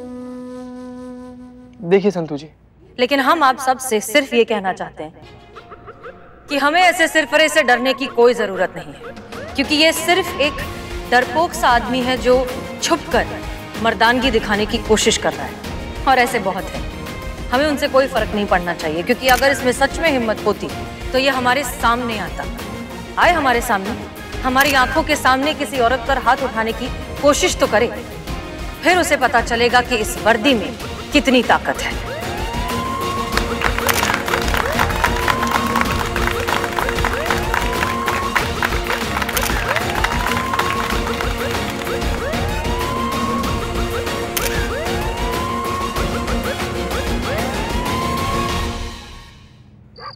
देखिए संतु जी। लेकिन हम आप सब से सिर्फ ये कहना चाहते हैं कि हमें ऐसे सिरफरे से डरने की कोई जरूरत नहीं है, क्योंकि ये सिर्फ एक डरपोक सा आदमी है जो छुपकर मर्दानगी दिखाने की कोशिश कर रहा है, और ऐसे बहुत है। हमें उनसे कोई फर्क नहीं पड़ना चाहिए, क्योंकि अगर इसमें सच में हिम्मत होती तो ये हमारे सामने आता, आए हमारे सामने, हमारी आंखों के सामने किसी औरत पर हाथ उठाने की कोशिश तो करे, फिर उसे पता चलेगा कि इस वर्दी में कितनी ताकत है।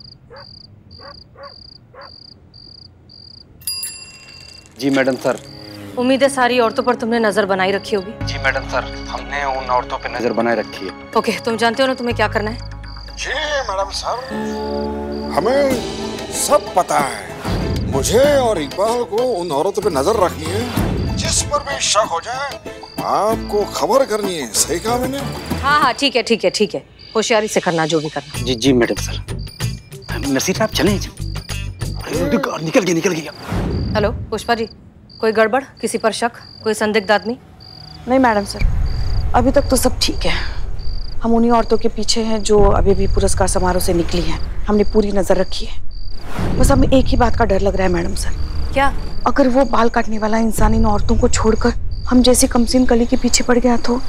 जी मैडम सर, उम्मीद है सारी औरतों पर तुमने नजर बनाई रखी होगी। जी मैडम सर, हमने उन औरतों पे नजर बनाए रखी है। ओके, तुम जानते हो ना तुम्हें क्या करना है? जी मैडम सर, हमें सब पता है। मुझे और इकबाल को उन औरतों पे नजर रखनी है, जिस पर भी शक हो जाए आपको खबर करनी है। सही कहा मैंने? हाँ हाँ ठीक है ठीक है ठीक है, होशियारी से करना जो भी करना। जी जी मैडम सर। नसीर साहब चलें? निकल गया निकल गया। हेलो पुष्पा जी, कोई गड़बड़, किसी पर शक, कोई संदिग्ध आदमी? नहीं मैडम सर, अभी तक तो सब ठीक है। हम उन्हीं औरतों के पीछे हैं जो अभी भी पुरस्कार समारोह से निकली हैं। हमने पूरी नजर रखी है। बस हमें एक ही बात का डर लग रहा है मैडम सर। क्या? अगर वो बाल काटने वाला इंसान इन औरतों को छोड़कर हम जैसे कमसीन कली के पीछे पड़ गया तो?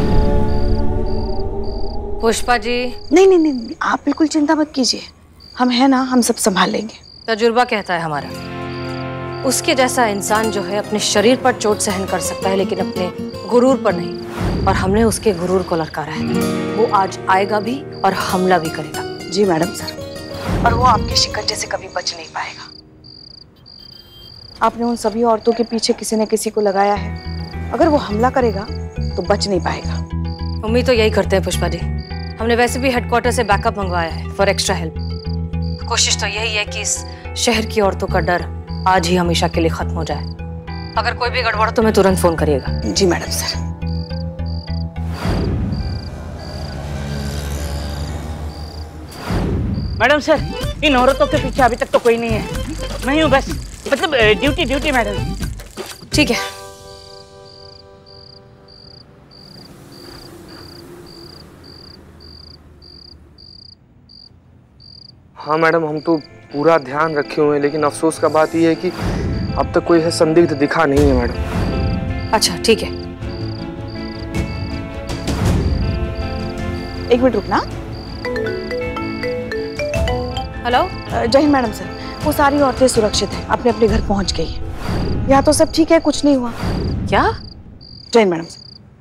पुष्पा जी नहीं नहीं नहीं, नहीं आप बिल्कुल चिंता मत कीजिए, हम हैं ना, हम सब संभाल लेंगे। तजुर्बा कहता है हमारा, उसके जैसा इंसान जो है अपने शरीर पर चोट सहन कर सकता है लेकिन अपने गुरूर पर नहीं, और हमने उसके गुरूर को ललकारा है। वो आज आएगा भी और हमला भी करेगा। जी मैडम सर, और वो आपके शिकंजे से कभी बच नहीं पाएगा। आपने उन सभी औरतों के पीछे किसी न किसी को लगाया है, अगर वो हमला करेगा तो बच नहीं पाएगा। उम्मीद तो यही करते हैं पुष्पा जी। हमने वैसे भी हेडक्वार्टर से बैकअप मंगवाया है फॉर एक्स्ट्रा हेल्प। कोशिश तो यही है कि इस शहर की औरतों का डर आज ही हमेशा के लिए खत्म हो जाए। अगर कोई भी गड़बड़ तो मैं तुरंत फोन करिएगा। जी मैडम सर। मैडम सर, इन औरतों के पीछे अभी तक तो कोई नहीं है। मैं हूँ बस, मतलब ड्यूटी ड्यूटी मैडम। ठीक है। हाँ मैडम, हम तो पूरा ध्यान रखे हुए हैं, लेकिन अफसोस का बात यह है कि अब तक कोई है संदिग्ध दिखा नहीं है मैडम। अच्छा ठीक है, एक मिनट रुकना। हेलो। जय हिंद मैडम सर, वो सारी औरतें सुरक्षित हैं, अपने अपने घर पहुंच गई हैं। यहाँ तो सब ठीक है, कुछ नहीं हुआ। क्या? जय हिंद मैडम सर।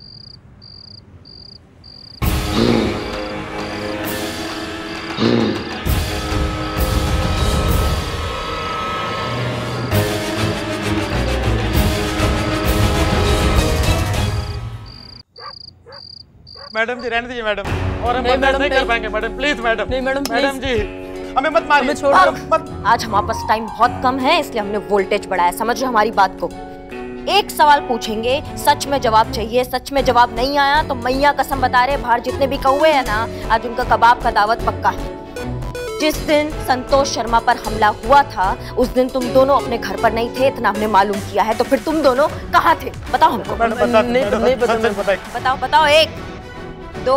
मैडम जी रहने दीजिए मैडम, और हम बर्दाश्त नहीं कर पाएंगे मैडम, प्लीज मैडम। नहीं मैडम, मैडम जी हमें मत मारिए, छोड़ दो मत। आज हमारे पास टाइम बहुत कम है, इसलिए हमने वोल्टेज बढ़ाया। समझ रहे हमारी बात को? एक सवाल पूछेंगे, सच में जवाब चाहिए। सच में जवाब नहीं आया तो मैया कसम बता रहे, बाहर जितने भी कौवे हैं ना, आज उनका कबाब का दावत पक्का है। जिस दिन संतोष शर्मा पर हमला हुआ था उस दिन तुम दोनों अपने घर पर नहीं थे, इतना हमने मालूम किया है। तो फिर तुम दोनों कहाँ थे? बताओ हमको। बताओ बताओ। एक दो।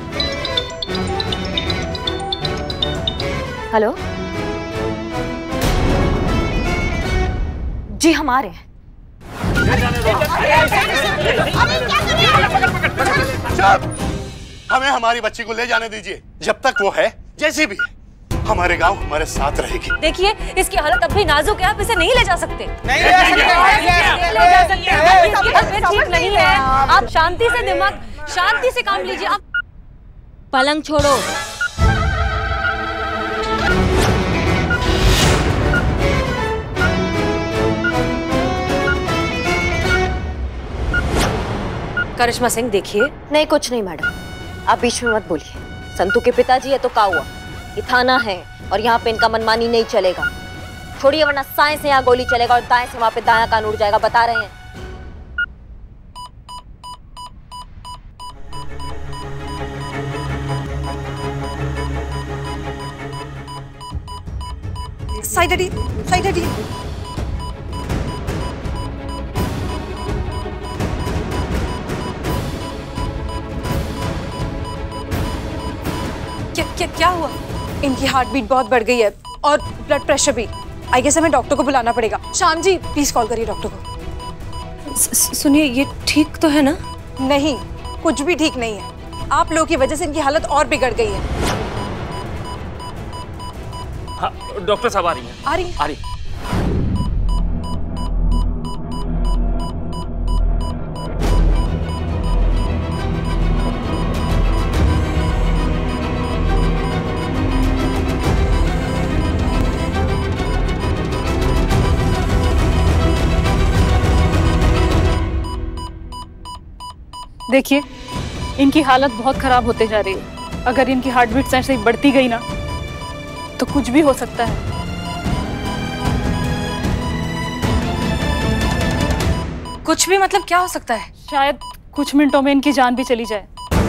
हेलो जी, हम आ रहे हैं। हमें हमारी बच्ची को ले जाने दीजिए, जब तक वो है जैसी भी है, हमारे गांव हमारे साथ रहेगी। देखिए इसकी हालत अब भी नाजुक है, आप इसे नहीं ले जा सकते। नहीं ले जा सकते, इसकी तबीयत ठीक नहीं है। आप शांति से दिमाग शांति से काम लीजिए। आप पलंग छोड़ो। करिश्मा सिंह देखिए। नहीं कुछ नहीं मैडम, आप बीच में मत बोलिए। संतू के पिताजी है तो क्या हुआ? ये थाना है और यहाँ पे इनका मनमानी नहीं चलेगा। छोड़िए, वरना साएं से यहाँ गोली चलेगा और दाएं से वहाँ पे दायां कान उड़ जाएगा, बता रहे हैं। साइड हटिए, साइड हटिए। क्या क्या क्या हुआ? इनकी हार्ट बीट बहुत बढ़ गई है और ब्लड प्रेशर भी। आई गेस हमें डॉक्टर को बुलाना पड़ेगा। शाम जी प्लीज कॉल करिए डॉक्टर को। सुनिए, ये ठीक तो है ना? नहीं, कुछ भी ठीक नहीं है। आप लोगों की वजह से इनकी हालत और बिगड़ गई है। हाँ, डॉक्टर साहब आ रही हैं। आ रही हैं। आ रही। देखिए, इनकी हालत बहुत खराब होते जा रही है। अगर इनकी हार्ट बीट ऐसे ही बढ़ती गई ना तो कुछ भी हो सकता है। कुछ भी मतलब क्या हो सकता है? शायद कुछ मिनटों में इनकी जान भी चली जाए।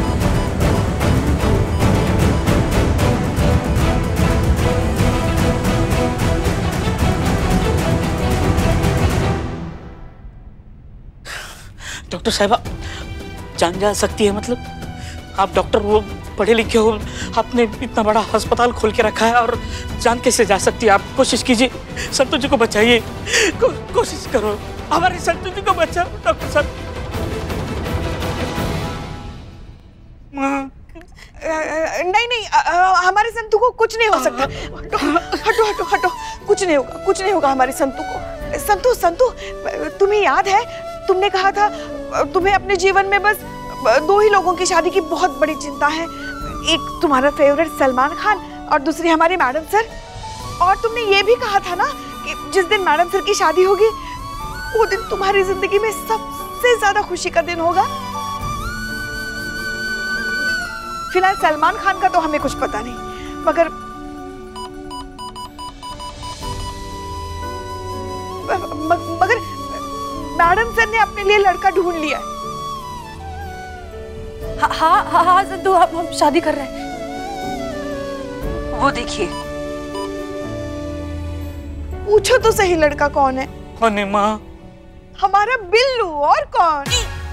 डॉक्टर साहिबा, जान जा सकती है मतलब? आप डॉक्टर वो पढ़े लिखे हो, आपने इतना बड़ा अस्पताल खोल के रखा है और जान कैसे जा सकती है? आप कोशिश कीजिए, संतोष जी को बचाइए। को, कोशिश करो, हमारे संतोष जी को बचाओ डॉक्टर साहब। नहीं नहीं, हमारे संतू को कुछ नहीं हो सकता। हटो हटो हटो, कुछ नहीं होगा, कुछ नहीं होगा हमारे संतू को। संतू संतू, तुम्हें याद है तुमने कहा था तुम्हें अपने जीवन में बस दो ही लोगों की शादी की बहुत बड़ी चिंता है, एक तुम्हारा फेवरेट सलमान खान और दूसरी हमारी मैडम सर। और तुमने ये भी कहा था ना कि जिस दिन मैडम सर की शादी होगी वो दिन तुम्हारी जिंदगी में सबसे ज्यादा खुशी का दिन होगा। फिलहाल सलमान खान का तो हमें कुछ पता नहीं, मगर मगर मैडम सर ने अपने लिए लड़का ढूंढ लिया है। हाँ हाँ हाँ हाँ संतू, हम हम शादी कर रहे हैं। वो देखिए। पूछो तो सही, लड़का कौन है? कौन है माँ? हमारा बिल्लू, और कौन?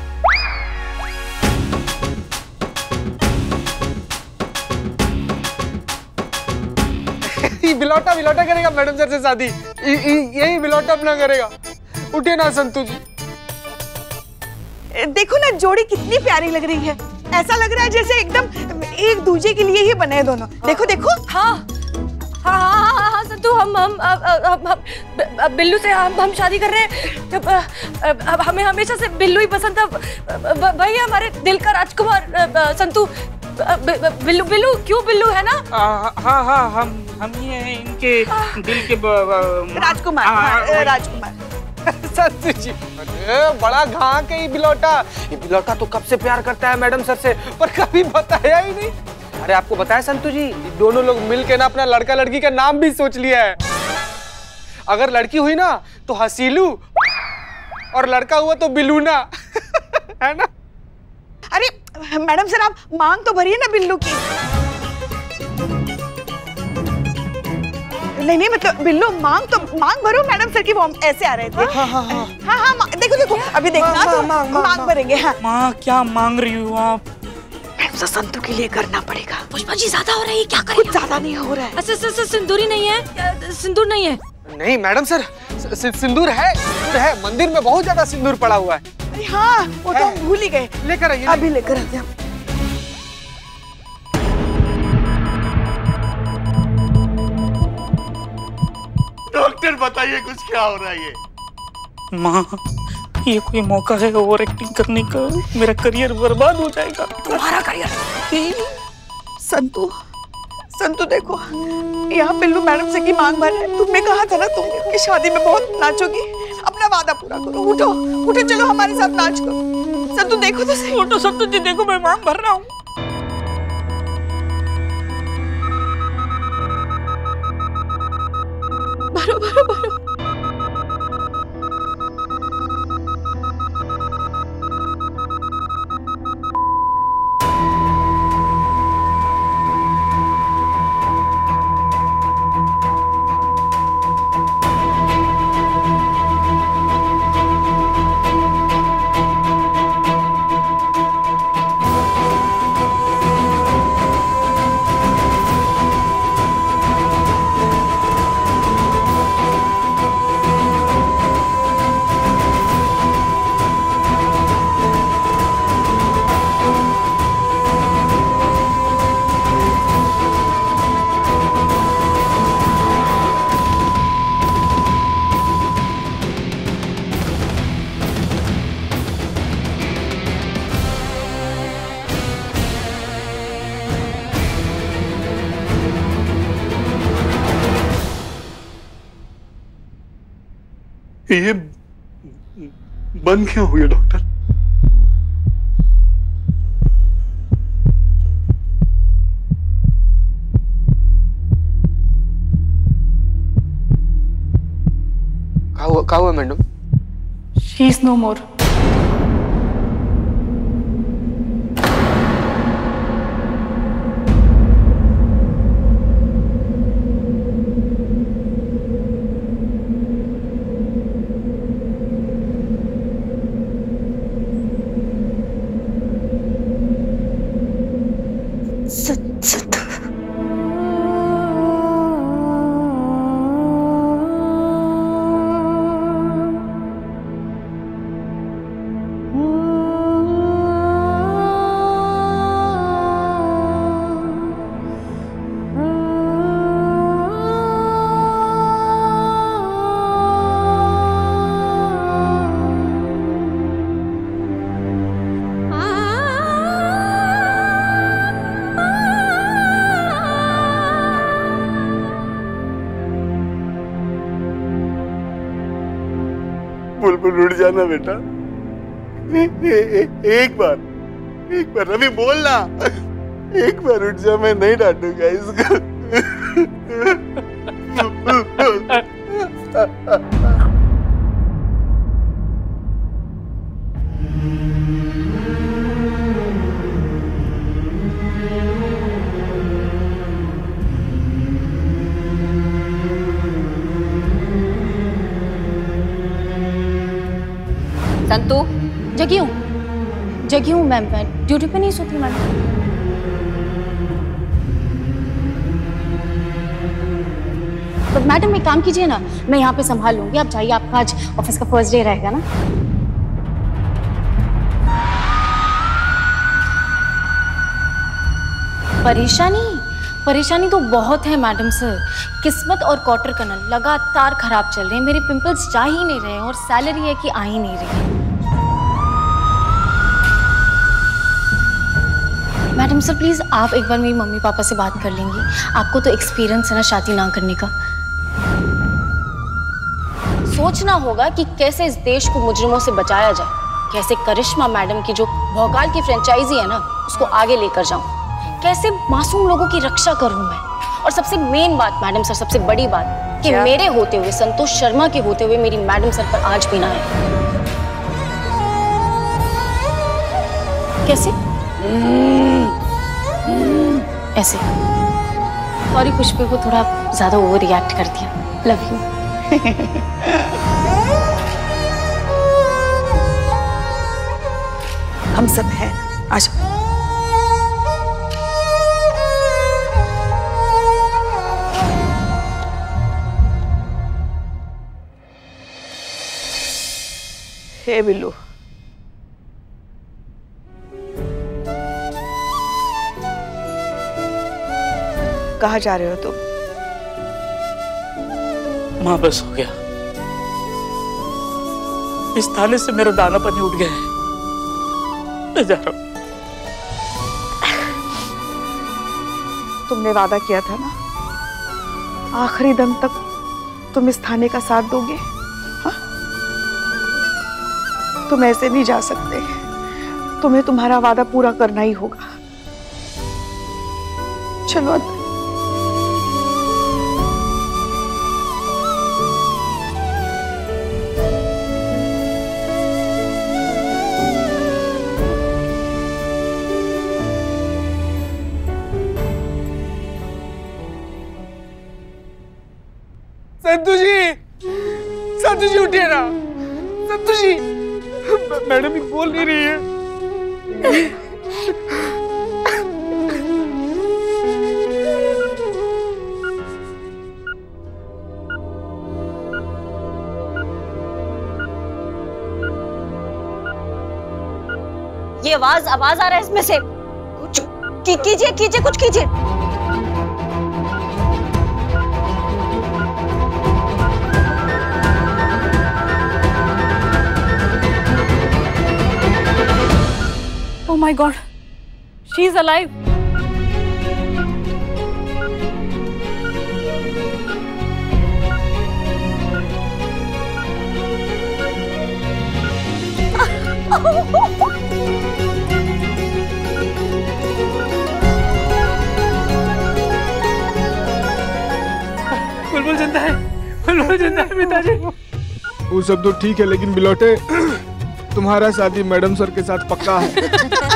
बिलौटा बिलौटा करेगा मैडम सर से शादी, यही बिलौटा अपना करेगा। उठे ना संतू जी। देखो ना जोड़ी कितनी प्यारी लग रही है, ऐसा लग रहा है जैसे एकदम एक दूसरे के लिए ही बने दोनों। देखो देखो। हाँ हाँ हाँ हाँ हाँ संतू, हम हम हम हम बिल्लू से हम हम शादी कर रहे हैं। जब अब हमें हमेशा से बिल्लू ही पसंद था, भाई हमारे दिल का राजकुमार संतू। बिल्लू बिल्लू क्यों बिल्लू है ना? हाँ हाँ, हम हम ही हैं इनके दिल के राजकुमार। राजकुमार संतू जी, बड़ा घाक है ये बिलौटा। ये बिलौटा तो कब से प्यार करता है मैडम सर से, पर कभी बताया ही नहीं। अरे आपको बताया संतू जी, दोनों लोग मिलके ना अपना लड़का लड़की का नाम भी सोच लिया है। अगर लड़की हुई ना तो हसीलू, और लड़का हुआ तो बिलूना। है ना? अरे मैडम सर, आप मांग तो भरिए ना बिल्लू की। नहीं नहीं, मतलब बिल्लू मांग तो मांग भरो। मैडम सर की वो ऐसे आ रहे थे। हाँ हाँ हाँ हाँ हाँ, देखो देखो, अभी देखना तो मांग भरेंगे। हाँ माँ, क्या मांग रही हो आप? मैडम सर, संतू के लिए करना पड़ेगा। पुष्पा जी, ज्यादा हो रहा है, क्या करें? कुछ ज्यादा नहीं हो रहा है। अच्छा सिंदूर ही नहीं है? सिंदूर नहीं है? नहीं मैडम सर, सिंदूर है, सिंदूर है। मंदिर में बहुत ज्यादा सिंदूर पड़ा हुआ है। अरे हाँ, वो तो हम भूल ही गए। लेकर आइए, अभी लेकर आते हैं। डॉक्टर बताइए कुछ क्या हो रहा है? ये माँ, ये कोई मौका है ओवर एक्टिंग करने का? मेरा करियर बर्बाद हो जाएगा। तुम्हारा करियर? संतू संतू देखो, यहाँ बिल्लू मैडम से की मांग भर है। तुमने कहा था ना तुम उनकी शादी में बहुत नाचोगी, अपना वादा पूरा करो। उठो उठो, चलो हमारे साथ नाच करो। संतू देखो तो सही। उठो संतू जी, देखो मैं मांग भर रहा हूँ। भरो भरो भरो। ये बंद क्यों हुई है डॉक्टर? क्या हुआ क्या हुआ madam? She is no more. बुलबुल उड़ जाना बेटा, ए, ए, ए, एक बार एक बार रवि बोलना, एक बार उठ जा, मैं नहीं डांटूंगा इसको। संतू जगी हूँ जगी हूँ मैम, मैं ड्यूटी पे नहीं सोती मैम। तो मैडम एक काम कीजिए ना, मैं यहाँ पे संभाल लूंगी, आप जाइए, आपका आज ऑफिस का फर्स्ट डे रहेगा ना। परेशानी परेशानी तो बहुत है मैडम सर, किस्मत और क्वार्टर कनल लगातार खराब चल रहे हैं, मेरे पिंपल्स जा ही नहीं रहे हैं और सैलरी है कि आ ही नहीं रही है। मैडम सर प्लीज आप एक बार मेरी मम्मी पापा से बात कर लेंगी, आपको तो एक्सपीरियंस है ना शादी ना करने का। सोचना होगा कि कैसे इस देश को मुजरिमों से बचाया जाए, कैसे करिश्मा मैडम की जो भौकाल की फ्रेंचाइजी है ना उसको आगे लेकर जाऊं, कैसे मासूम लोगों की रक्षा करूं मैं, और सबसे मेन बात मैडम सर, सबसे बड़ी बात कि मेरे होते हुए, संतोष शर्मा के होते हुए मेरी मैडम सर पर आज भी ना है। कैसे? ऐसे। सॉरी पुष्पे को थोड़ा ज्यादा ओवर रिएक्ट कर दिया, लव यू। हम सब हैं, आ जाओ। हे बिल्लू, कहाँ जा रहे हो तुम? माँ बस हो गया, इस थाने से मेरा दाना पानी उठ गया है, मैं जा रहा हूं। तुमने वादा किया था ना, आखिरी दम तक तुम इस थाने का साथ दोगे। हाँ? तुम ऐसे नहीं जा सकते, तुम्हें तुम्हारा वादा पूरा करना ही होगा। चलो अंदर। संतु जी, संतु जी उठिए ना, संतु जी। मैडम ही बोल नहीं रही है। ये आवाज आवाज आ रहा है इसमें से, कुछ कीजिए कीजिए कुछ कीजिए। Oh my God, she's alive. बुलबुल जिंदा है, बुलबुल जिंदा है पिताजी, वो सब तो ठीक है, लेकिन बिलौटे तुम्हारा शादी मैडम सर के साथ पक्का है।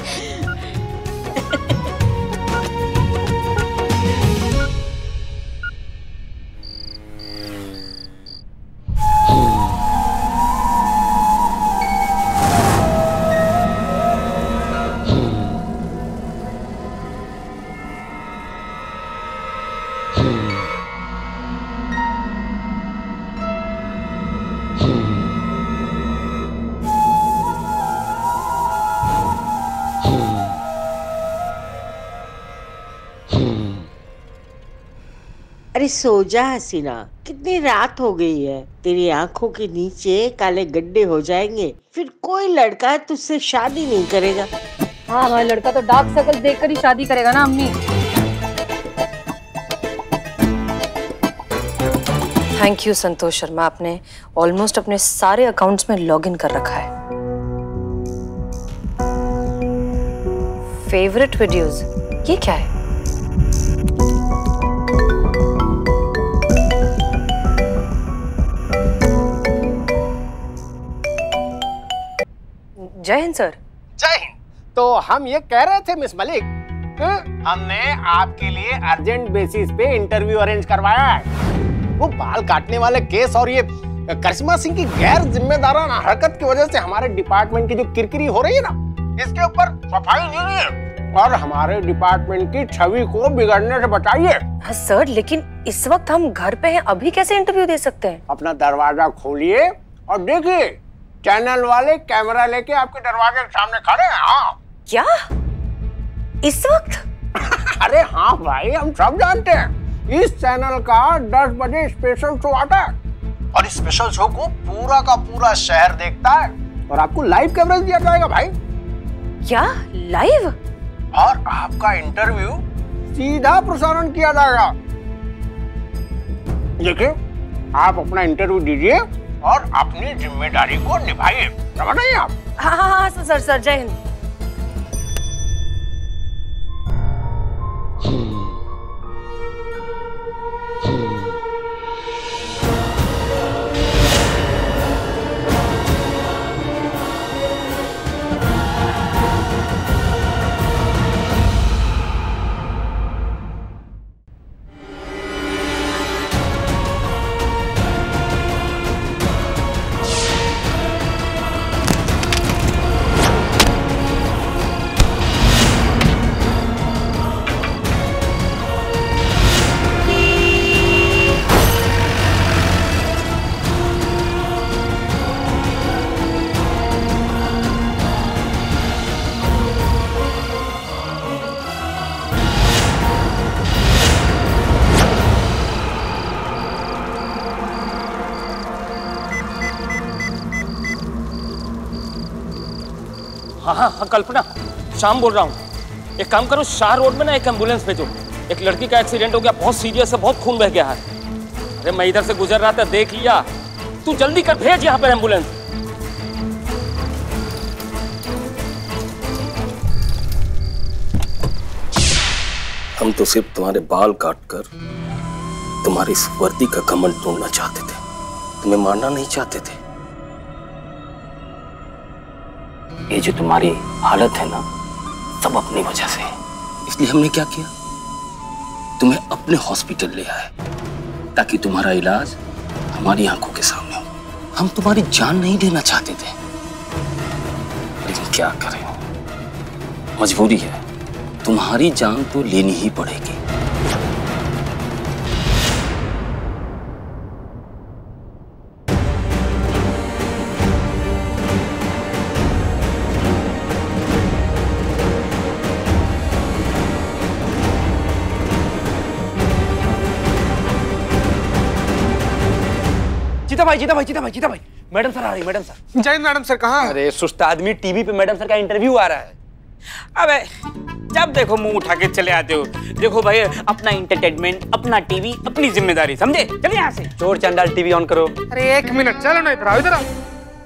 अरे सो जा हसीना, कितनी रात हो गई है। तेरी आंखों के नीचे काले गड्ढे हो जाएंगे, फिर कोई लड़का तुझसे शादी नहीं करेगा। हाँ हाँ, लड़का तो डार्क सर्कल देखकर ही शादी करेगा ना अम्मी। थैंक यू संतोष शर्मा, आपने ऑलमोस्ट अपने सारे अकाउंट्स में लॉगिन कर रखा है। फेवरेट वीडियोस, ये क्या है? जय हिंद सर। जय हिंद। तो हम ये कह रहे थे मिस मलिक, हमने आपके लिए अर्जेंट बेसिस पे इंटरव्यू अरेंज करवाया है। वो बाल काटने वाले केस और ये करिश्मा सिंह की गैर जिम्मेदाराना हरकत की वजह से हमारे डिपार्टमेंट की जो किरकिरी हो रही है ना, इसके ऊपर सफाई दीजिए और हमारे डिपार्टमेंट की छवि को बिगड़ने से बचाइए। हाँ सर, लेकिन इस वक्त हम घर पे हैं, अभी कैसे इंटरव्यू दे सकते हैं? अपना दरवाजा खोलिए और देखिए, चैनल वाले कैमरा लेके आपके दरवाजे के सामने खड़े हैं। हाँ। क्या इस वक्त? अरे हाँ भाई, हम सब जानते हैं इस चैनल का दस बजे स्पेशल शो आता है और इस स्पेशल शो को पूरा का पूरा शहर देखता है और आपको लाइव कवरेज दिया जाएगा भाई। क्या लाइव? और आपका इंटरव्यू सीधा प्रसारण किया जाएगा। देखिए, आप अपना इंटरव्यू दीजिए और अपनी जिम्मेदारी को निभाइए, समझ रहे हैं आप? हाँ हाँ हाँ सर सर, जय हिंद। हाँ हाँ हाँ कल्पना, शाम बोल रहा हूँ। एक काम करो, शाह रोड में ना एक एम्बुलेंस भेजो। एक लड़की का एक्सीडेंट हो गया, बहुत सीरियस है, बहुत खून बह गया है। अरे मैं इधर से गुजर रहा था, देख लिया। तू जल्दी कर, भेज यहाँ पर एम्बुलेंस। हम तो सिर्फ तुम्हारे बाल काटकर तुम्हारी इस वर्दी का घमंड तोड़ना चाहते थे, तुम्हें मारना नहीं चाहते थे। ये जो तुम्हारी हालत है ना, सब अपनी वजह से है। इसलिए हमने क्या किया, तुम्हें अपने हॉस्पिटल ले आए ताकि तुम्हारा इलाज हमारी आंखों के सामने हो। हम तुम्हारी जान नहीं लेना चाहते थे, लेकिन क्या करें, मजबूरी है, तुम्हारी जान तो लेनी ही पड़ेगी। चीता भाई, चीता भाई, चीता भाई, चीता भाई, मैडम सर आ रही, मैडम सर। जय मैडम सर कहाँ? अरे सुस्त आदमी, टीवी पे मैडम सर का इंटरव्यू आ रहा है। अबे जब देखो मुंह उठा के चले आते हो। देखो भाई, अपना इंटरटेनमेंट, अपना टीवी, अपनी जिम्मेदारी, समझे? चलिए यहाँ से। चोर चंडाल टीवी ऑन करो। अरे एक मिनट, चलो ना इधर आओ, इधर आओ।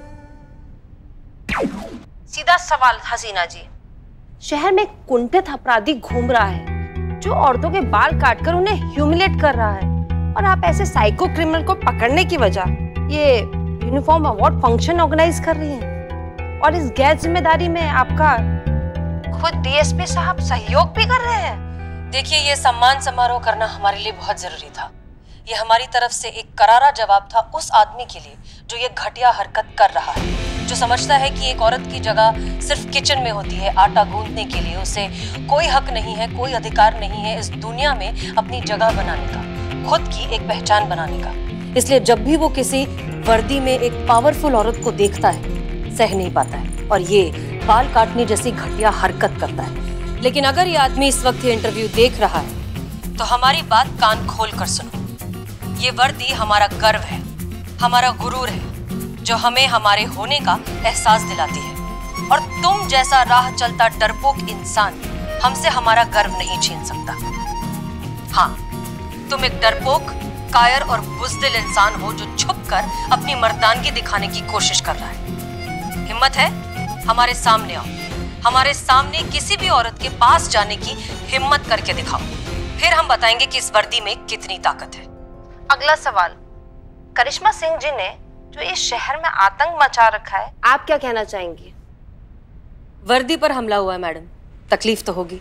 सीधा सवाल हसीना जी, शहर में कुंठित अपराधी घूम रहा है जो औरतों के बाल काटकर उन्हें ह्यूमिलेट कर रहा है, और आप ऐसे साइको क्रिमिनल को पकड़ने की वजह ये यूनिफॉर्म अवार्ड फंक्शन ऑर्गेनाइज कर रही हैं और इस गैर जिम्मेदारी में आपका खुद डीएसपी साहब सहयोग भी कर रहे हैं। देखिए, ये सम्मान समारोह करना हमारे लिए बहुत जरूरी था। ये हमारी तरफ से एक करारा जवाब था उस आदमी के लिए जो ये घटिया हरकत कर रहा है, जो समझता है कि एक औरत की जगह सिर्फ किचन में होती है आटा गूंथने के लिए। उसे कोई हक नहीं है, कोई अधिकार नहीं है इस दुनिया में अपनी जगह बनाने का, खुद की एक पहचान बनाने का। इसलिए जब भी वो किसी वर्दी में एक पावरफुल औरत को देखता है, सह नहीं पाता है और ये बाल काटने जैसी घटिया हरकत करता है। लेकिन अगर ये आदमी इस वक्त ये इंटरव्यू देख रहा है तो हमारी बात कान खोल कर सुनो। ये वर्दी हमारा गर्व है, हमारा गुरूर है, जो हमें हमारे होने का एहसास दिलाती है। और तुम जैसा राह चलता डरपोक इंसान हमसे हमारा गर्व नहीं छीन सकता। हाँ, तुम एक डरपोक, कायर और बुज़दिल इंसान हो जो छुपकर अपनी मर्दानगी दिखाने की कोशिश कर रहा है। हिम्मत है? हमारे सामने आओ, हमारे सामने किसी भी औरत के पास जाने की हिम्मत करके दिखाओ, फिर हम बताएंगे कि इस वर्दी में कितनी ताकत है। अगला सवाल, करिश्मा सिंह जी ने जो इस शहर में आतंक मचा रखा है, आप क्या कहना चाहेंगी? वर्दी पर हमला हुआ है मैडम, तकलीफ तो होगी।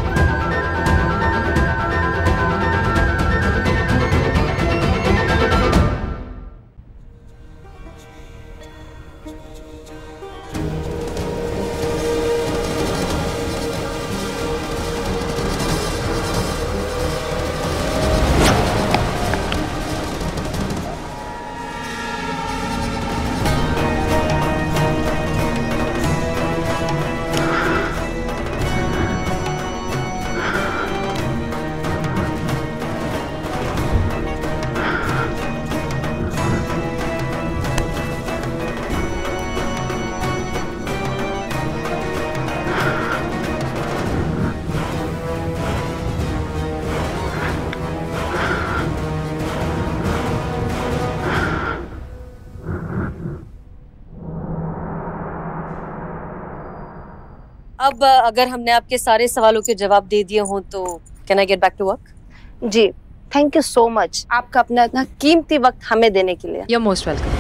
अब अगर हमने आपके सारे सवालों के जवाब दे दिए हों तो can I get back to work? जी, थैंक यू सो मच आपका अपना इतना कीमती वक्त हमें देने के लिए। You are most welcome.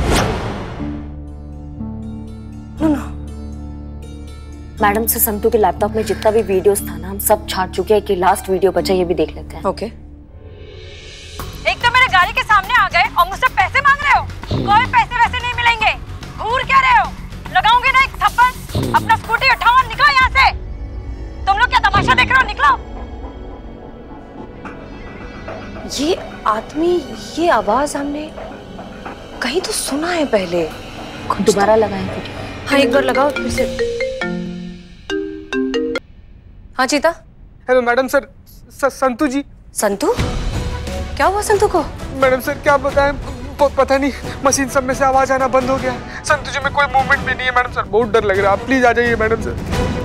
Madam से संतू के लैपटॉप में जितना भी वीडियोस था ना, हम सब छाट चुके हैं। कि लास्ट वीडियो बचा, ये भी देख लेते हैं। ओके। एक तो मेरे गाड़ी के सामने आ गए और मुझसे पैसे मांग रहे हो। कोई पैसे वैसे नहीं मिलेंगे। घूर क्या रहे हो? लगाऊंगी ना एक थप्पड़। अपना स्कूटी उठाओ और निकलो यहाँ से। तुम लोग क्या तमाशा देख रहे हो? निकलो। ये आदमी, ये आवाज हमने कहीं तो सुना है पहले। दोबारा लगाएं वीडियो। हाँ, एक बार लगाओ फिर से। हाँ चीता। Hello madam. Sir, sir Santu ji. Santu? क्या हुआ संतू को? मैडम सर क्या बताएं, पता नहीं मशीन सब में से आवाज आना बंद हो गया। संतू जी में कोई मूवमेंट भी नहीं है मैडम सर। बहुत डर लग रहा है। आप प्लीज आ जाइए मैडम सर।